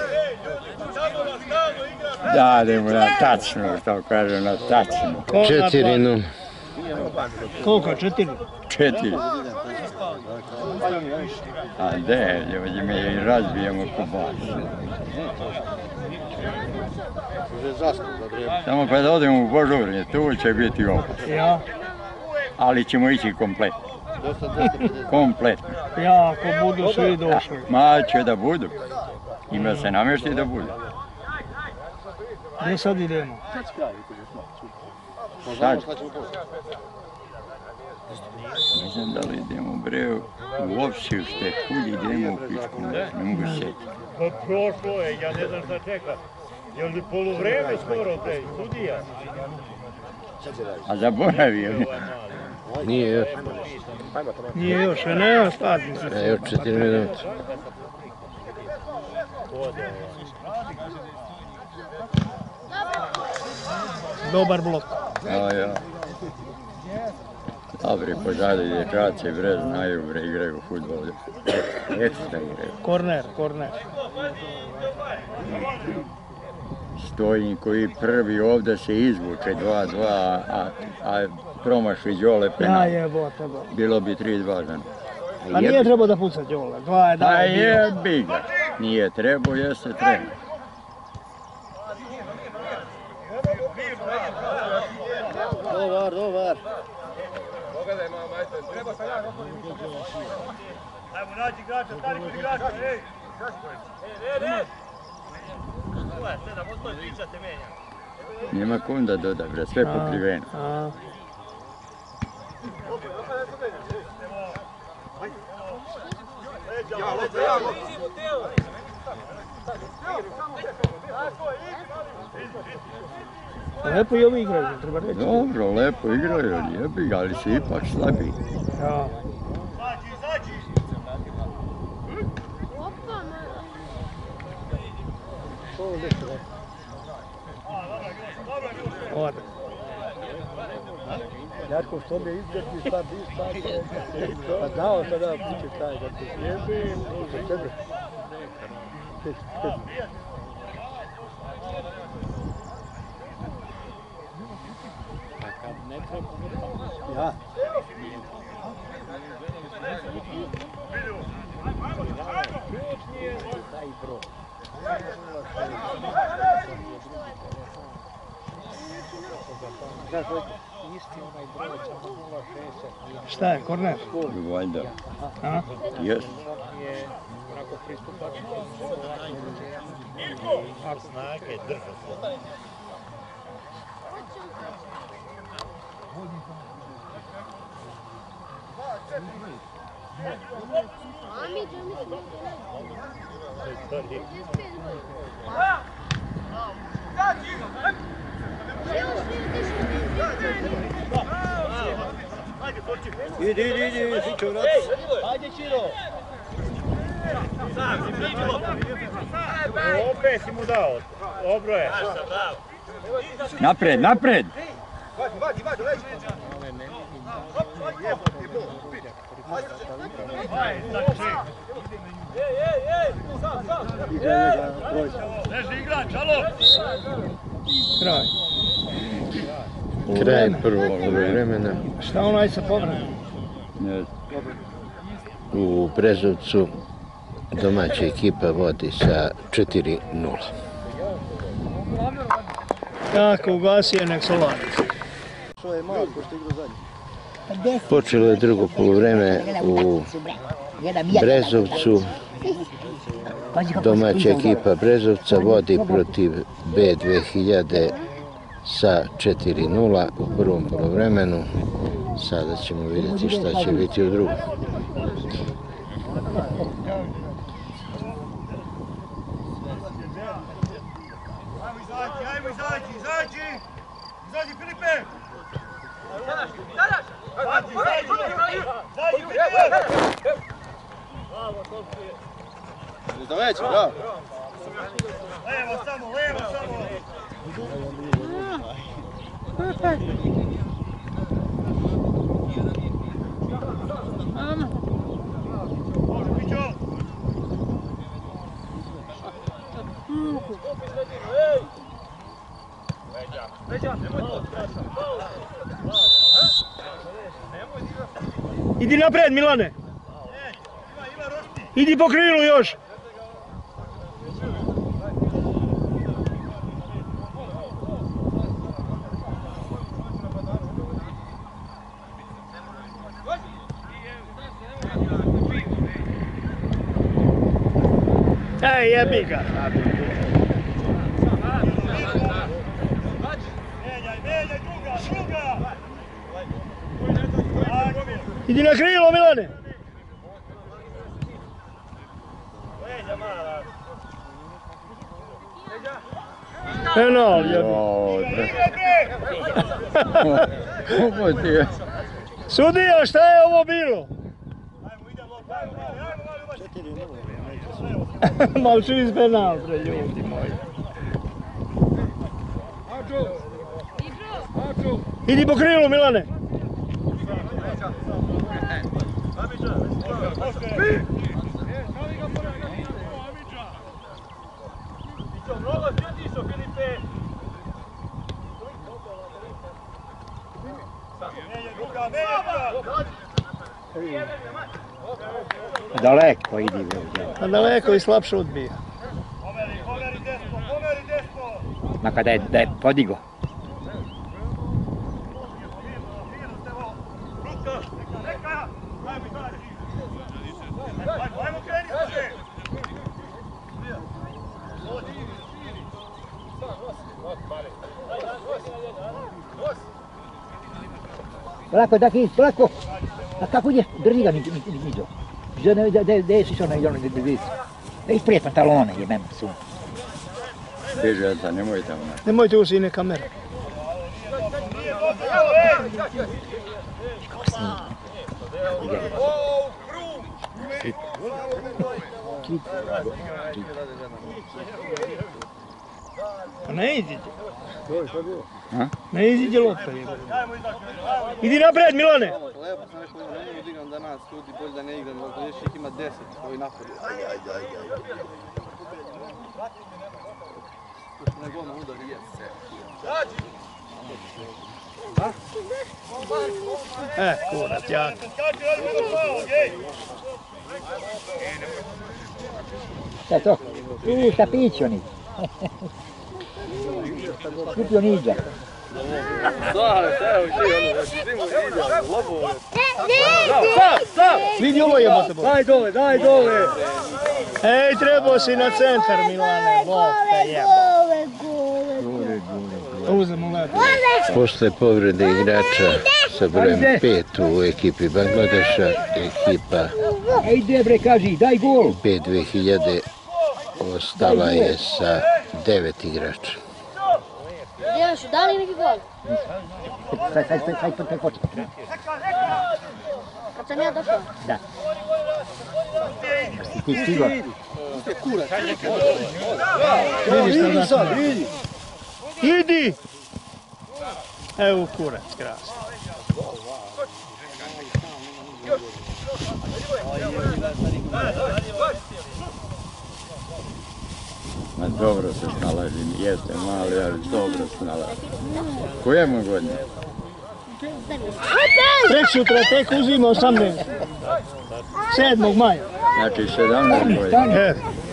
Dademo na tačno, što kažem, na tačno. Četiri nula. Koliko? Četiri? Četiri. A de, ljudi mi i razbijemo kubas. Samo kada odemo u Božurje, tu će biti ovo. Ja. Ali ćemo ići komplet. Komplet. Ja, ako budu svi došli. Ma će da budu. Ima se namješti da budu. Gdje sad idemo? Sad? Ne znam da li idemo bre u općište, kud idemo u pičku, ne mogu sjetiti. Pa prošlo je, ja ne znam šta čeka. Je li poluvreme skoro te, sudija? A zaboravio je. Nije još. Nije još, a nema stati se. E, još četiri minuta. Dobar blok. A ja. Dobri pozadnji dječaci bre znaju bre igraju fudbal. Ekstra igraju. Korner, korner. Stojin koji prvi ovdje se izvuče dva dva, a, a promaši Đole Ja penal. jebote bo. Bilo bi tri dva za nas. Pa nije trebao da puca Đole, dva je dao. A jebi ga. Nije trebao, jeste trebao. Dobar, dobar. Pogledaj malo majstor, treba sam ja. Ajmo naći igrača, stani kod igrača, ej! Ej, red! Ovo je sedam, ostoj priča se menja. Nema kom da doda bre, sve pokriveno. A. Ja, lopta, ja, lopta. Lepo i ovi igraju, treba reći. Dobro, lepo igraju, jebi ga, ali su ipak slabiji. Ja. Ode. Jarko, što mi je izgledni sad i sad? Pa znao sam da puće taj, da te sjebe, za tebe. Ja. Šta je, korner? Valjda. A? Jes. Snage, drža se. Idi, idi, idi, Fićo, vrati. Ajde, Čiro. Opet si mu dao. Dobro je. Napred, napred! Vadi, vadi, vadi, leđe. Ej, ej, ej, sam, sam. Leži igrač, alo! Kraj. Kraj prvog vremena. Šta onaj sa povremenom? U Brezovcu domaća ekipa vodi sa četiri nula. Tako, ugasio nek Solaris. Počelo je drugo poluvreme u Brezovcu. Domaća ekipa Brezovca vodi protiv B dve hiljade sa četiri nula u prvom poluvremenu. Sada ćemo vidjeti šta će biti u drugom. Ajmo izađi, ajmo izađi, izađi! Izađi, Filipe! Dadaš, dadaš! Izađi, izađi! Izađi, Filipe! Bravo, Tolki! Da već, bravo! Levo samo, levo samo! Idi napred, Milane! Idi po krilu još! Ej, jebi ga! Idi na krilo, Milane! Penal, jebi. Ovo ti je. Sudija, šta je ovo bilo? Malči iz penal, pre ljudi moji. Idi po krilu, Milane! Daleko idi. A daleko i slabše odbija. Ma kada je, da je podigo. Polako, daki, polako! A kako ide? Drži ga, Niđo. Gdje si ono, gdje da ispred pantalone, jebem su. Bežeta, nemoj tamo. Nemojte u sine kamere. Kako snima. Kit. Kit. Pa ne iziđe. Ne iziđe lopta. Idi napred, Milane! Lepo sam rekao, ne mogu da igram danas, ljudi bolje da ne igram, zato još ih ima deset koji napad. Aj, aj, aj, aj. Na gol na udar i jest. E, kurac, jak. Šta je to? U, šta pićoni. Kupio Niđa. Vidi ovo jebote. Daj dole, daj dole. Ej, trebao si na centar, Milane. Lopta jebote. Uzemo lepo. Posle povrede igrača sa brojem pet u ekipi Bangladeša, ekipa Ej, Debre, kaži, daj gol. B dve hiljade ostala je sa devet igrača. Djevašu, da li neki gol? Sad, sad, sad, sad, sad početi. Kad sam ja došao? Da. Si ti stigao? Vidi sad, vidi. Idi! Evo kurac, krasno. Ma dobro se snalazi, jeste mali, ali dobro snalazi. Kojemu godine? Prek sutra, tek uzima osamnaest. sedmog maja. Znači sedamnaest godine.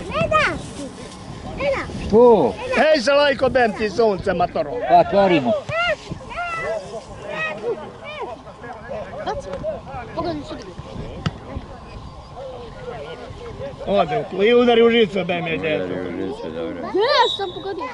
Što? Hej, za lajko bem ti sunce, matoro. Pa, otvorimo. Pogledaj su gdje. Ode, i udari u žicu, bem je djeto. Udari u žicu, dobro. Ja sam pogodio.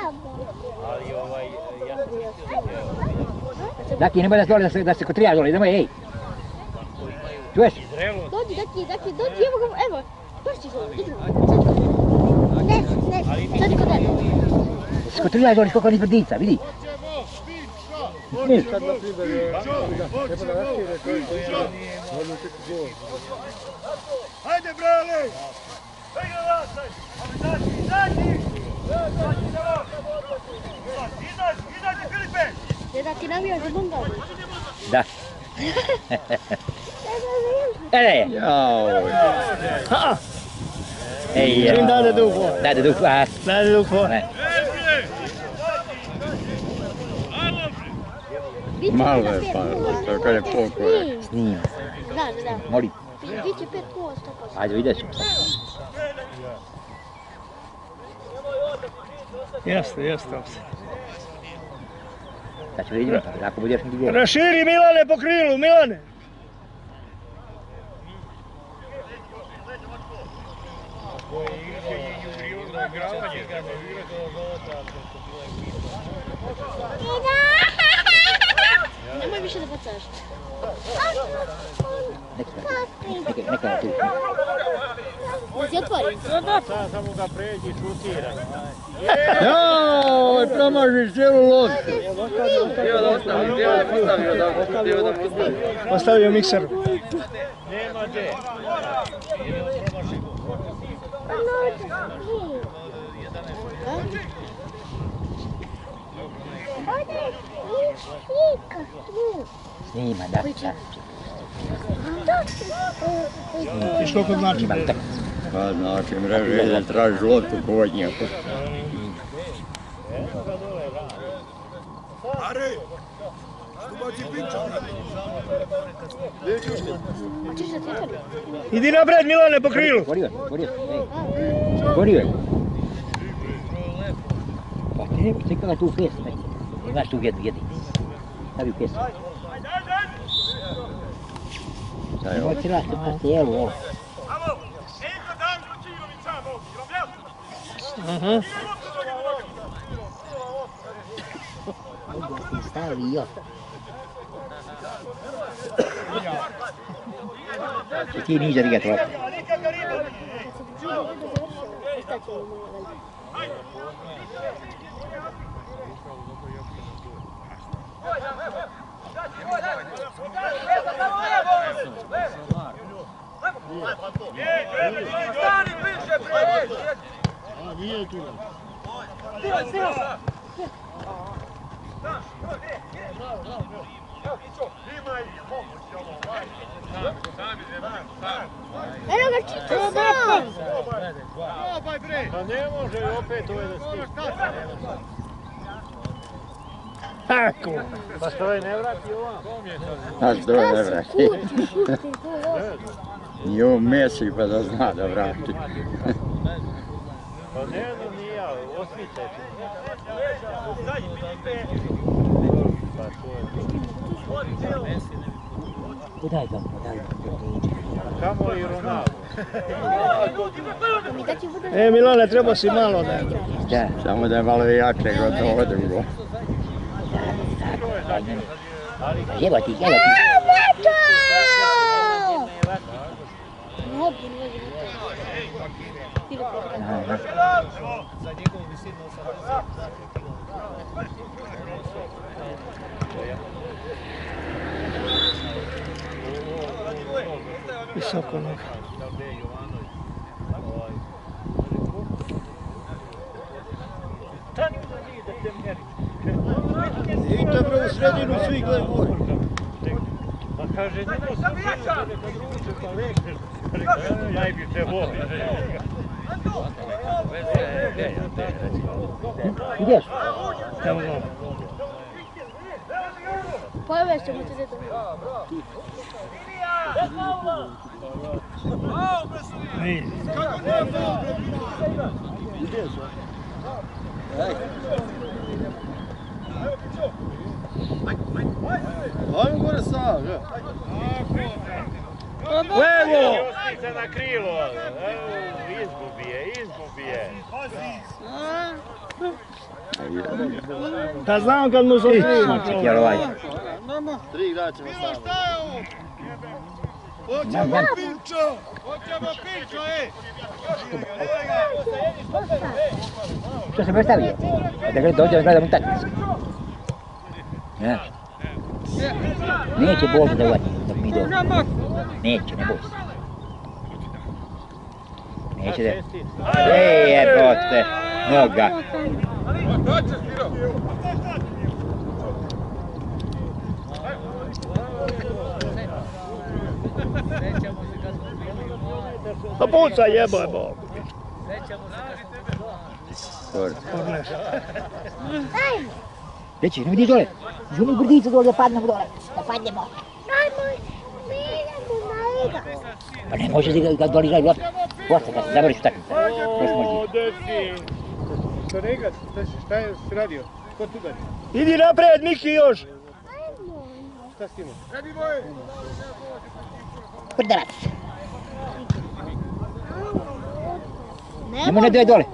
Daki, nemoj da dole, da se, da se kotrija dole, nemoj, ej. Čuješ? Dođi, Daki, Daki, dođi, evo ga, evo. Dođi, dođi. Ne, ne, sad kod tebe. Da se kotrija dole, koliko ni brdica, vidi. Smiješ? Hajde, brale! Izađi, izađi! Izađi, izađi, Filipe! Deda, ti navijaš za Bungavu? Da. Ej! Jao! Ej, Čim dade dug vor. Dade dug, a? Dade dug vor. Malo je pa, to kad je pokoj. Snima. Da, da, da. Molim. Biće pet nula, sto posto. Ajde, vidjet ćemo. Jeste, jeste. Sad ću vidjeti, ako budeš neki gol. Raširi Milane po krilu, Milane! Nemoj više da bacaš. Neka, neka je tu. Da ti otvorim. Sad samo ga pređi, šutira. Jao, promažiš cijelu loptu. Postavio mikser. Nema gdje. Snima, da, da. I što to znači? Pa znači mreže da tražiš loptu kod njega. Are! Što baci pinča? Hoćeš da ti otvorim? Idi napred, Milane, po krilu. Gorio je, gorio je, ej. Gorio je. Pa ti ne, čekaj ga tu u pes, ej. Imaš tu jednu, jedni. Stavi u pes. Nemoj cilaš na tijelu, ovo. Aha. Stavio. Se ti niđa riga troppo. Stani više, prijatelj! A, nije tu. Stivaj, stivaj! Eno ga čita sam! Pa ne može opet ove da stiče. Tako. Pa što je ne vrati ovam? A što je ne vrati? I ovo mesi pa da zna da vrati. Pa ne znam ni ja, osmice. Daj ga, daj ga. Kamo li Ronaldo? E, Milane, treba si malo da. Da. Samo da je malo jače, gotovo ode u gol. Evo ti, evo ti. Za njegovu visinu osamdeset. Visoko noga. Idite bre u sredinu, svi gledaj gore. Pa kaže, nemo se učiti, kad ruče pa lekneš. Najbiće voli. Ideš? Tamo. Pojaveš ćemo ti djeto. Nije. Ajmo gore sam, ja. Levo! Osmica na krilo. Izgubi je, izgubi je. Da znam kad mu se snima. Tri igrača vas stavimo. Hoćemo pinčo! Hoćemo pinčo, ej! Što se predstavio? Da ga dođe da gledam utakmicu. Ja. Neće Bog da uvati dok mi dođemo. Neće, ne boj se. Neće da... Ej, jebote, noga. Pa puca jebo je Bog. Reći, ne vidiš dole? Žuni brdicu dole da padnemo dole. Da padnemo. Ajmo, mi idemo na igra. Pa ne može da ga dole igraju loptu. Posta kad se zaboriš utakmicu. O, deci. Što ne igrati? Šta je si radio? Ko tu gadi? Idi napred, Miki još. Šta si imao? Prdarac. Nemo ne dve dole.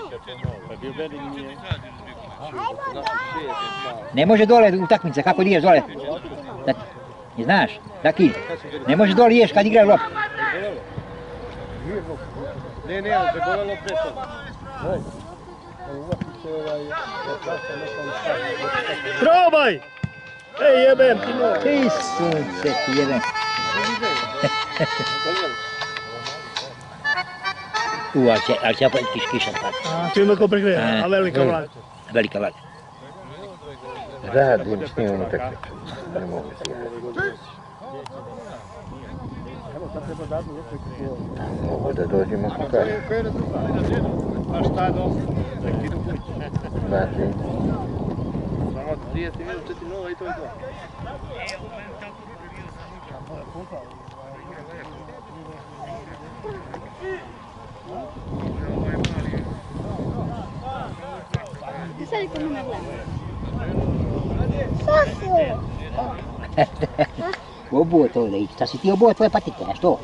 Ne može dole utakmica, kako ideš dole? Da, ne znaš, Daki, ne može dole ideš kad igraju loptu. Ne, ne, ali se bolelo pre toga. Probaj! Ej, jebem ti nogu. Ej, sunce ti jebem. U, ali će, ali će opet kiš kiša pati. A, tu ima ko prekreja, a velika vlada. Velika vlada. Radim s njim utakmicu. Ne mogu si mogu da dođemo u kar. A šta je dobro? Da kidu kući. Znači. Samo trideset minut, četiri nula i to je to. Sad je kod mene gleda. Sosu! Obuo to da ići, šta si ti obuo tvoje patike, a što?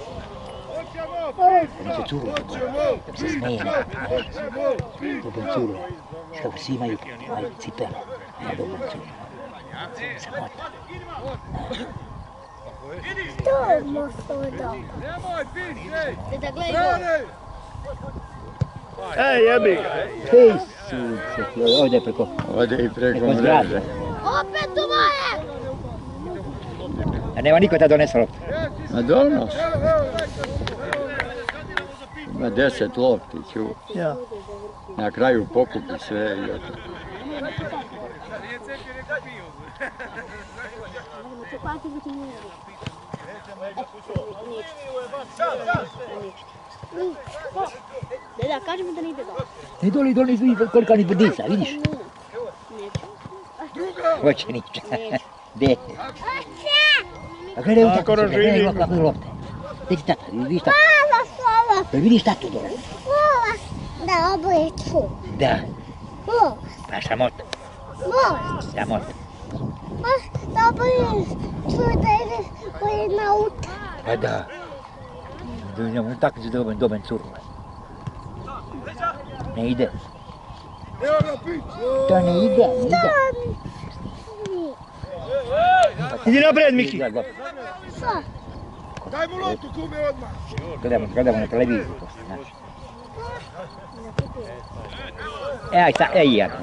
Da se curu, da se smeje, dobro curu, što svi imaju, imaju cipele, ja dobro curu, samota. To mosto dobro. Da gledaj. Ej, jebi ga. Ej, sunce, ovdje je preko, Ode i preko preko zgrade. mreže. Opet u moje! A nema niko da donese loptu. Ma donos. Ima deset lopti, ču. Ja. Na kraju pokupi sve i oto. Deda, kaži mi da ne ide dobro. Ne doli, doli, vidi kolika ni brdica, vidiš? Hoće niče. Gdje? A gledaj u tako, gledaj lopte, kako je lopte. Gdje ti tata, vidiš tata? Hvala, hvala. Pa vidiš tatu dole? Hvala. Da, ovo je tu. Da. Hvala. Pa sramota. Hvala. Sramota. Dobro je, čuo da ideš koji na uta. Pa da. Idemo tako će doben, doben curule. Ne ide. To ne ide, ne ide. Idi napred, Miki. Šta? Daj mu lotu, kume, odmah. Gledamo, gledamo na televiziji to, znaš. E, aj, sa, ej, ja.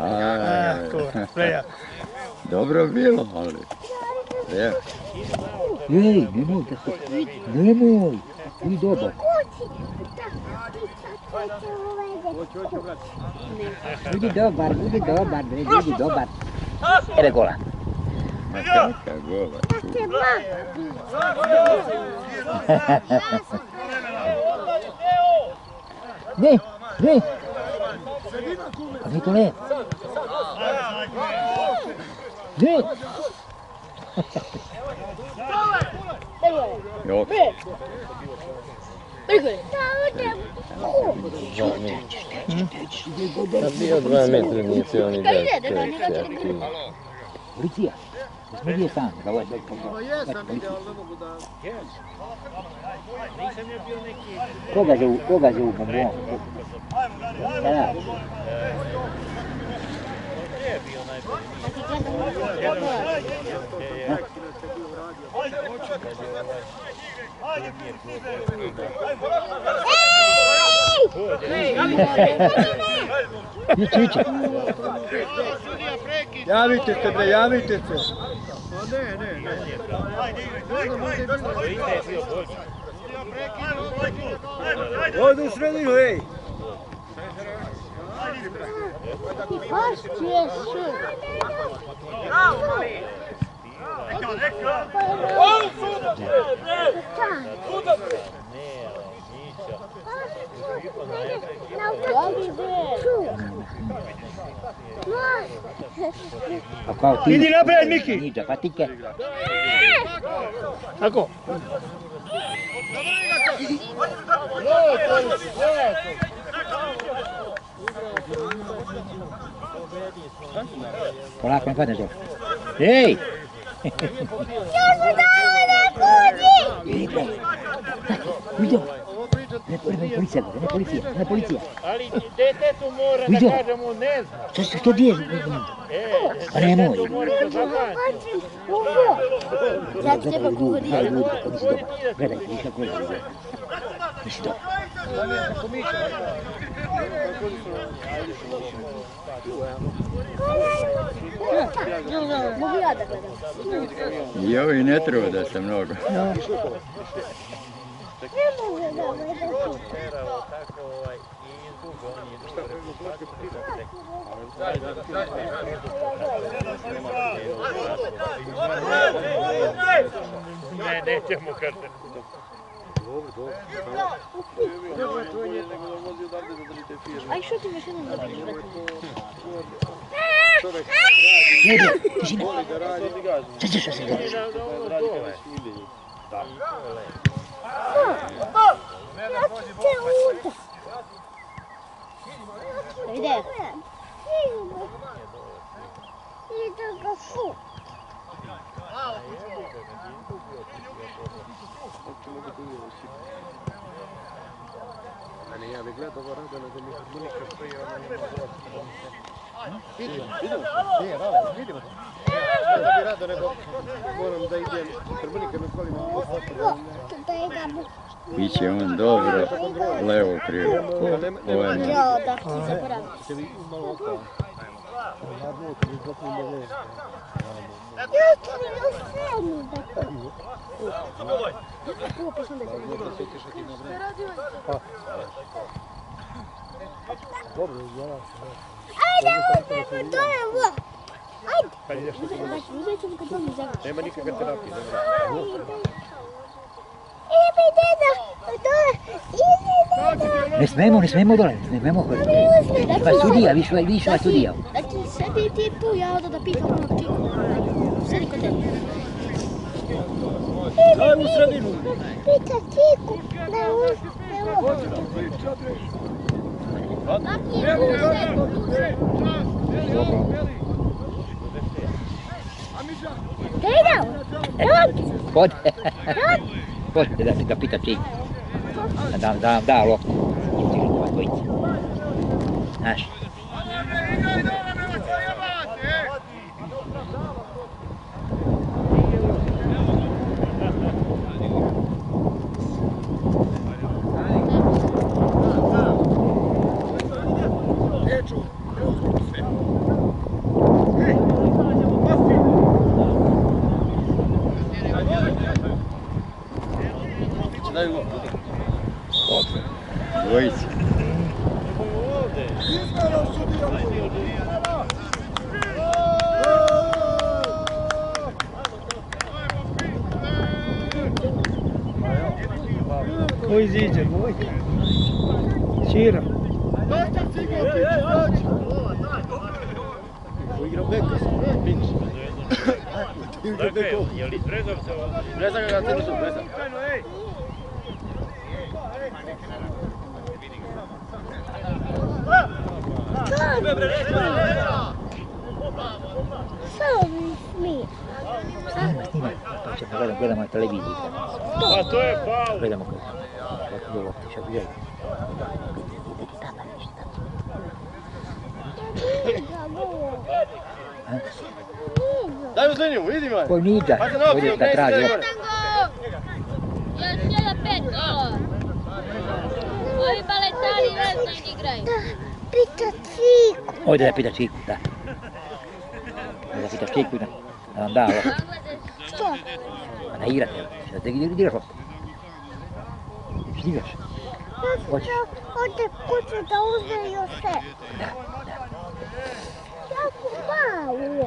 Dobro bilo, ali... Je. Ej, nemoj, tako, nemoj, idi dobar. Idi dobar, idi dobar, idi dobar. Ede gola. Ma kakva gola. Ne, ne. Pa Nikole. Ne. Jok. Da bio dva metra, nije se oni da čovjek. Policija. Smo bio sam, da ovo je dobro. Pa jesam bio, ali ne mogu da... Koga zovu, koga zovu bombon? Da, da. Ići, ići. Javite se, bre, javite se. Pa ne, ne, ne. Ovdje u sredinu, ej. Baš češu. Pa kao ti... Idi napred, Miki. Niđa, patike. Tako. Polako, ne padneš dobro. Ej! Još mu dao da kuđi! Ej, bre! Vidio! Ne, ne, policija, ne policija, ne policija. Ali detetu mora da kažemo ne zna. Što se što diješ? Pa nemoj. Ja ću tebe kuhati. Daj, ljudi, kako nisi dobar. Gledaj, viš kako je dobro. Nisi dobar. Mogu ja da gledam? I ovi ne treba da se mnogo. Ne mogu da gledam. Ne, nećemo krtati. Aj, što ti još jednom da vidiš? Ne, bre, tišina. Šta ćeš što se gledaš? Ja ću te uda. Ide. Ide ga fu. Ja bih gledao ovo rada, nego mi Monika prije, ona ne može. Vidimo, vidimo. Nije, rada, vidimo. Da bi rado, nego moram da idem, jer Monika me kolima poslati. Biće on dobro, levo krivo. Ovo je malo. Ja, da, ti zaboravim. Će vi malo okolo. Nadmo, kad mi zapnim da ne. Ja ću mi još srednju da kudim. Ovo pišem da ću mi. Dobro, izgleda se. Ajde, uzmemo to je ovo. Ajde. Uzet ćemo kad to mi zavaš. Nema nikakve terapije. Ebe, deda, to je, ide, deda. Ne smemo, ne smemo dole, ne smemo hoditi. Pa sudija, viš ovaj sudija. Znači, sedi ti tu, ja odo da pitam onog čiku. Sedi kod tebe. Daj u sredinu. Pita čiku, da u, da u. Dobro. Amidža! Ode. Ode da ga pita čim. Da nam da, da loptu. Dvojica. Znaš. Dvojica. Ko iziđe, dvojka. Čira. Igra beka sam, pinč. Dakle, je li Brezov se ovo? Brezak ga crni su, Brezak. Samo mi smije. Snima, snima. Pa ćemo gledamo, gledamo na televiziji. Pa to je faul. Gledamo kako je lopti, što gledamo. Daj uz liniju, vidi maj. Ko Niđa, ovdje da traži loptu. Još jedan pet gola. Ovi baletari ne znaju da igraju. Da, pita Čiku. Ovdje da pita Čiku, da. Da pita Čiku da da nam da loptu. Što? Pa da igrate, da te igraš loptu. Što igraš? Ja ću ovdje kuću da uzme još sve. Da, da. Jako malo.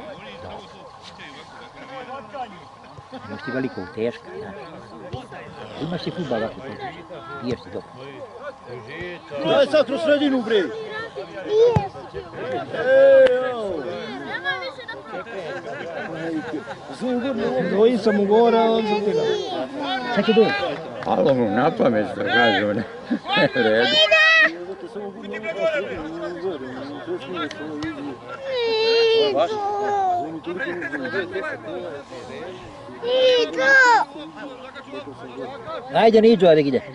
Imaš ti veliko, teška, znaš. Imaš ti futbal ovako, piješ ti dobro. Daj sad kroz sredinu, bre. Piješ. Nemoj više da prođe. Dvojica mu gore, a on šutira. Sad će doći. Alo mu na pamet što kažu, ne? Redu. Niđo! Ajde Niđo, da ide.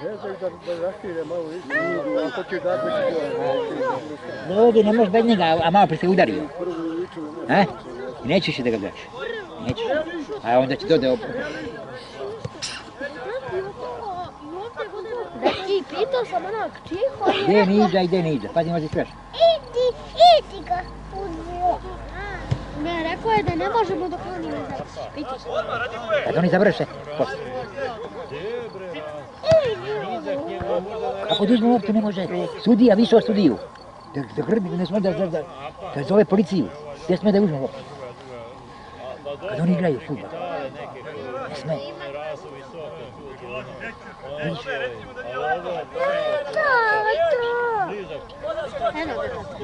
Ovdje ne možeš bez njega, a malo prije se udario. E? I nećeš da ga daš. Nećeš. A onda će dode opet. I pitao sam onak, čiho je... Gdje Niđa i gdje Niđa? Pazi, može sveš. Idi, idi ga uzio. Ne, rekao je da ne možemo dok on ne završi. Pitao sam. Kad oni završe, poslije. Ako oduzme loptu ne može, sudija više od sudiju. Da, da grbi, ne smije da, da, da, da zove policiju. Gdje smije da uzme loptu? Kad oni igraju futbol. Ne smije. Vidiš? Eno ga tata.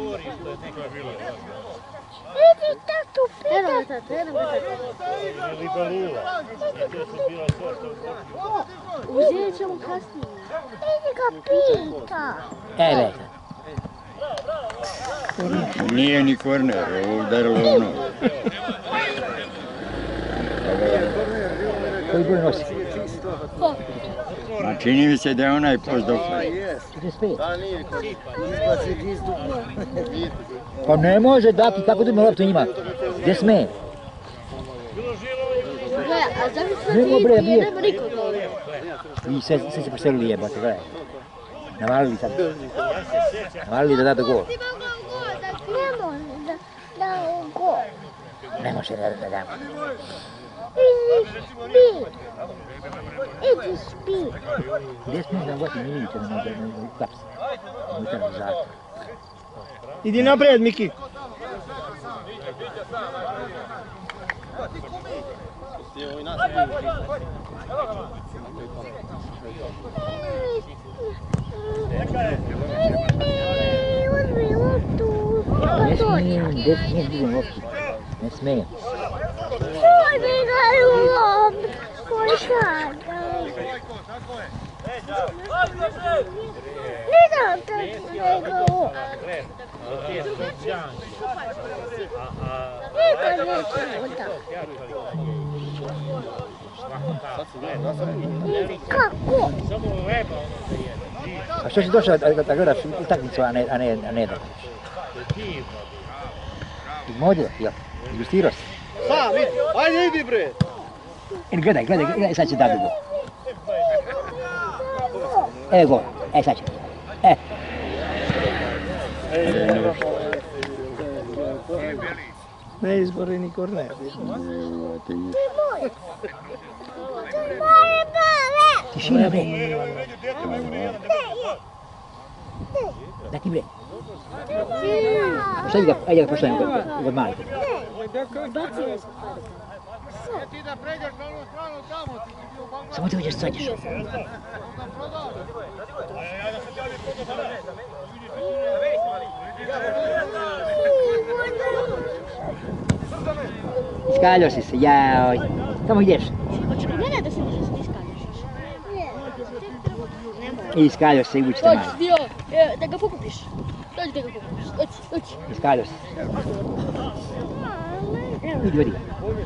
Idi tatu, pita. Eno ga tata, eno ga tata. Libelula. To su bila sorta. Uzet ćemo kasnije. Idi ga pita. Eve. Nije ni korner, udarilo ono. Koji broj nosi? Ko? Ma čini mi se da je onaj post doktor. četrdeset pet. Da, nije, izbaci gizdu. Pa ne može dati, kako da ima loptu njima? Gdje sme? Gle, a zamisli Nemo ti bre, nije bije. nema nikoga ovdje. I sve, sve se preselili jebate, gledaj. Navalili sad. Navalili da da do gol. Ti mogao gol, da ne može da da u gol. Ne može da da da. Idi spi. Idi spi. Gdje sme da voti Milića da može u kaps. Unutar u zatvor. Idi naprijed, Miki. Uzmi loptu. Ne smijem, gdje smijem digam loptu. Ne smijem. Uzmi ga loptu. Koji sada? Ne dam tako nego. Nikad nećemo tako. Kako? A što si došao da, da gledaš utakmicu, a ne, a ne, a ne da gledaš? Izmodio, jel? Izgustirao si? Sam, vidi, ajde idi bre! E, gledaj, gledaj, gledaj, sad će dati gol. E, gol, e, sad će. E. Ne izbori ni korner. Tišina, bre. Da ti, bre. Šta ga, ajde ga pošaljemo kod Marika. Ti da pređeš na onu stranu tamo, ti si bio u Bangladešu. Samo ti uđeš, sad ćeš. Iskaljao si se, jaoj. Kamo ideš? Hoćeš pogledaj da se može se iskaljaš. Iskaljao se i uđite Dođi, malo. dio, da ga pokupiš. Dođi da ga pokupiš, dođi, dođi. Iskaljao se. Idi, vodi ga.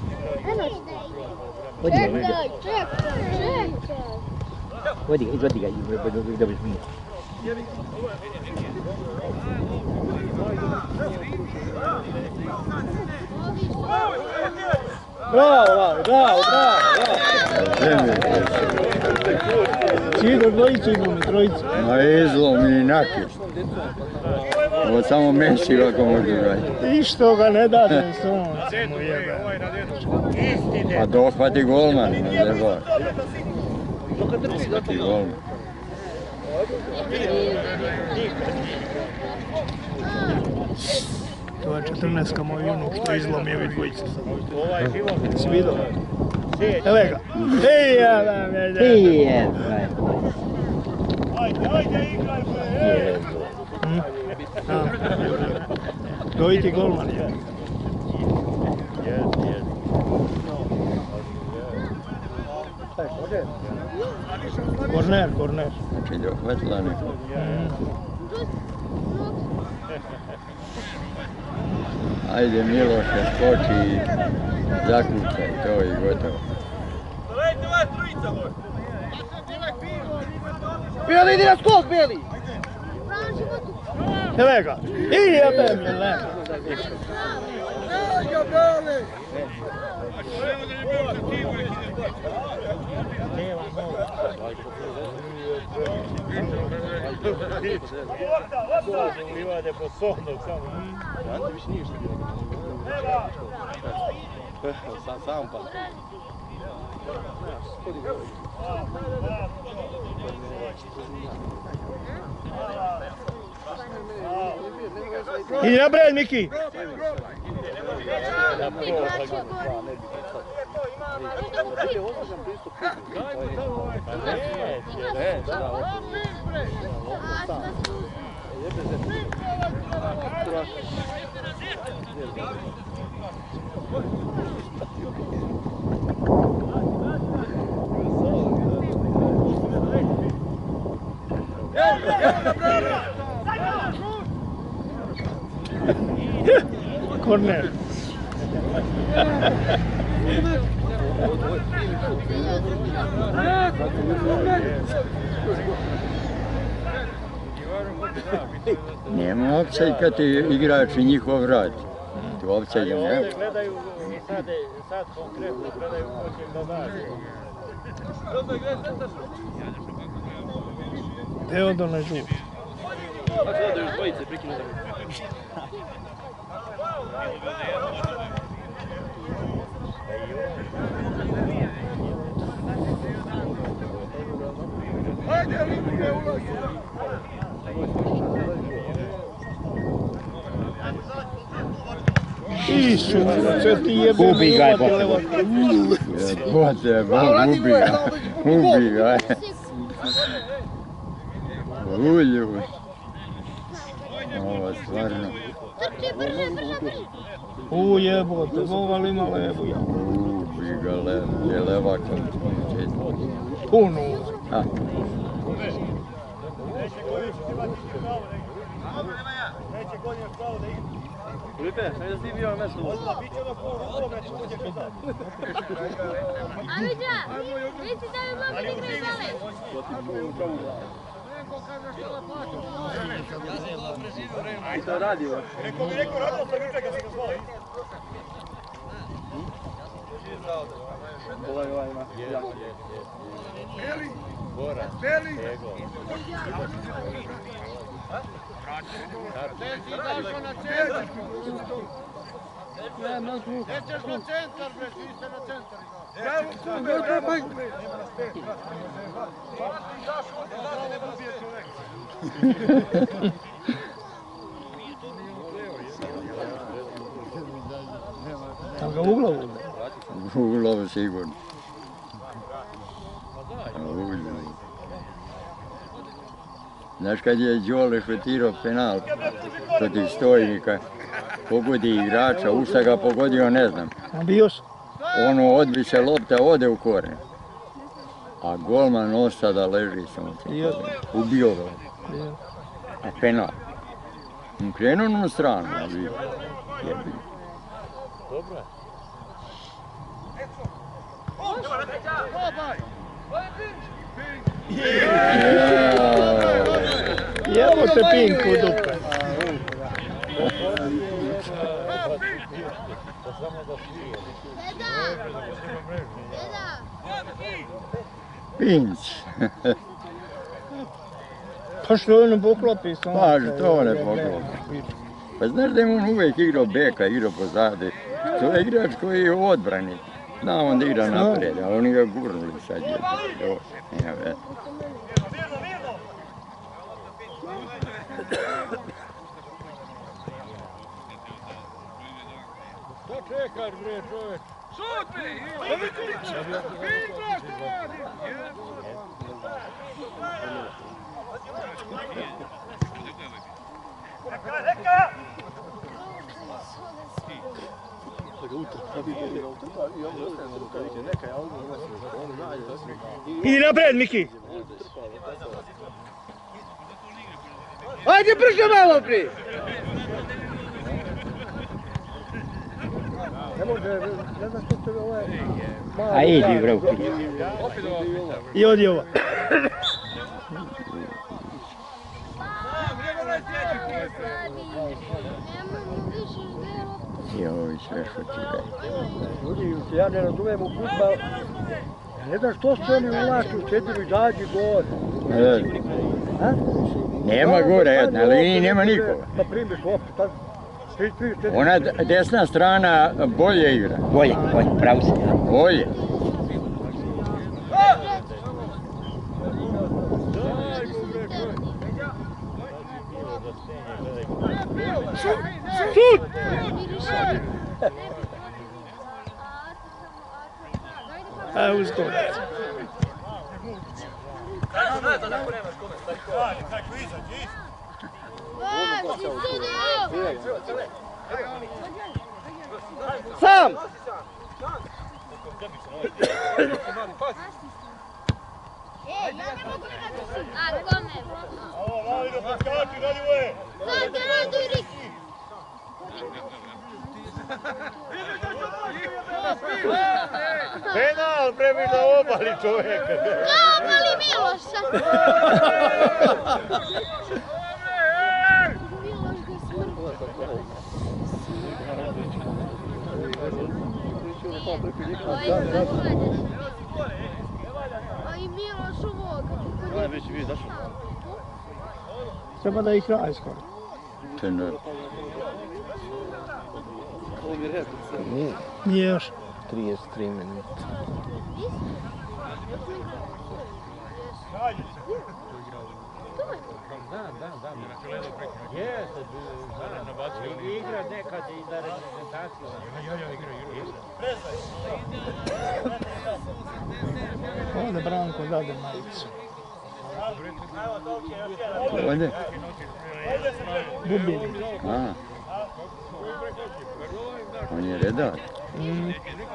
Vodi ga, vodi ga. Čekaj, čekaj, čekaj. Vodi ga, izvodi ga i dobiš minut. Bravo, bravo, bravo, bravo. Sigurno dvojicu imamo, trojicu. Ma izlom i naki. Ovo samo Messi ovako može raditi. I što ga ne dade sunce mu jebe. Pa dohvati golman, ne zeba. Dohvati golman. To je četrnaestka moj unuk što izlomio i dvojica sam. Si vidio? Evo ga. Ej, ja vam je da. Ej, je, Ajde, ajde, igraj bre! Dojiti golman je. Korner, korner. Znači dohvatila neko. Ajde Miloše, skoči i zakucaj to i gotovo. Beli, idi na skok, Beli! Evo ga. I jebem je lepo. Evo ga, Beli! Livade po sohnog samo. Ante više ništa bilo. Sam, sam pa. I napred, Miki. Korner. Nema opcija kad ti igrač i njihov rad. Tu opcija je nema. Gledaju, sad konkretno gledaju ko će da daje. Teodor na žut. Ajde, Libuge, ulazi! Isu, sve ti jebe Ubi ga je, uvati Bote. levo. Bote, Bog ubi ga. Ubi ga. Ulju. Ovo stvarno. Trči, brže, brže, brže. U jebote, Voval ima levu ja. Ubi ga lev, je levakom. Punu. A. Neće godin pravo da igra. Filipe, ajde da ti bio na mesto ovo. Amidža, nisi da mi mogu da igraju balet. Aj to radi ovo. Neko mi rekao, radio sam juče kad si ga zvao. Ovaj, ovaj ima. Beli! Bora. Beli! Ego. Gdje si došao na centar? Nećeš na centar, bre, vi ste na centar. Bravo, Kube, bravo, Kube! Tam ga ugla ugla. Ugla sigurno. Znaš kad je Đole šutirao penal protiv Stojnika, pogodi igrača, u šta ga pogodio ne znam. A bio sam. Ono odbi se lopta, ode u koren. A golman osta da leži samo. Ubio ga. A penal. Krenuo na stranu. Jebi. Dobro je. Jevo te Pinku u dupe. Pinč. Pa što ne poklopi sam? Pa što ne poklopi. Pa znaš da je on uvijek igrao beka, igrao pozadi. To je igrač koji je u odbrani. Zna on da igra naprijed, ali oni ga gurnuli sad je. Nema veze. Šta čekaš bre čovjek? Šut bre! Pinča, što radi? Neka, neka! Idi napred, Miki! Ajde brže malo, pri! Ne može, ne znam što će ovaj... A idi, bre, u piću. I odi ova. I ovi sve šutiraju. Ljudi, ja ne razumijem u fudbal. Ne znam što su oni ulašli u četiri, izađi gore. Nema gore jedna, ali nema nikoga. Da primiš opet, tako. Ona desna strana bolje igra. Bolje, bolje, pravo se. Bolje. Šut! A, uskoro. Sam! A, kome? Ovo, mali da preskači, radi moje! Sad te raduj, Riki! Penal, premi da obali čovjek. Da, obali Miloša! Miloš ga smrti. A i Miloš ovoga. Treba da ih kraj skoro. Trener. Nije, Nije još. trideset tri minuta. Da, da, da. Jeste, da. Igra nekad i da reprezentaciju. Ja, ja, igra, igra. Ovdje Branko dade majicu. Ovdje? Bubini. A. On je redar. Mm.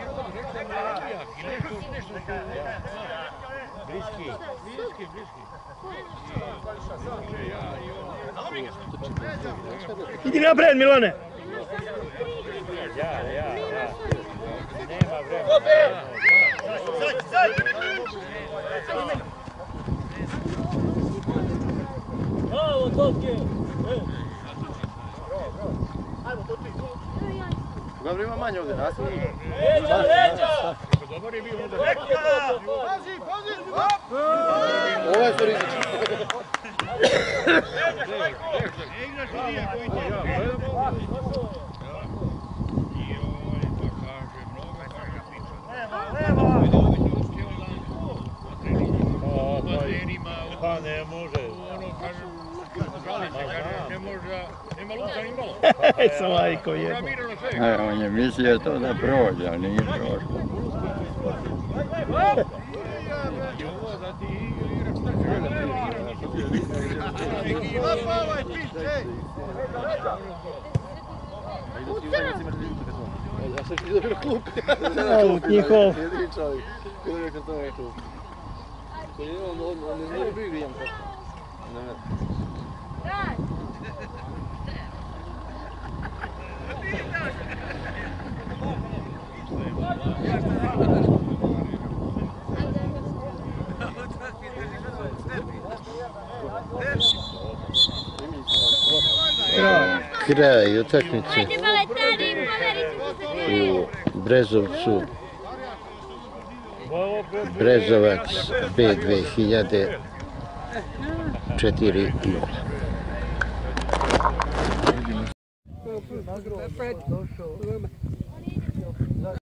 Bliski, bliski, bliski. Idi napred, Milane! Ja, ja, ja. Nema vremena. Zadnji, zadnji! Bravo, Topke! Dobro, ima manje ovdje, nas? Leđa, leđa! Dobar je bio onda. Pazi, pazi! Ovo je to rizično. Igraš Ilija koji ti je. I ovaj pa kaže mnogo kaže priča. Leva! Pa ne može. Ono kaže, žali se, kaže, ne može, nema luka ni malo. Sa lajko jedno. E, on je mislio to da prođe, ali nije prošlo. I ovo da ti igraš tako. Napavaj, pišće! Ja sam ti dobio klub. Aut njihov. Jedini čovjek. Kada je kad to je klub. On, on, on ne zna bio igram tako. Ne. Kraj utakmice Ajde, baletari, pomerite se u Brezovcu. Brezovac B dve hiljade četiri nula.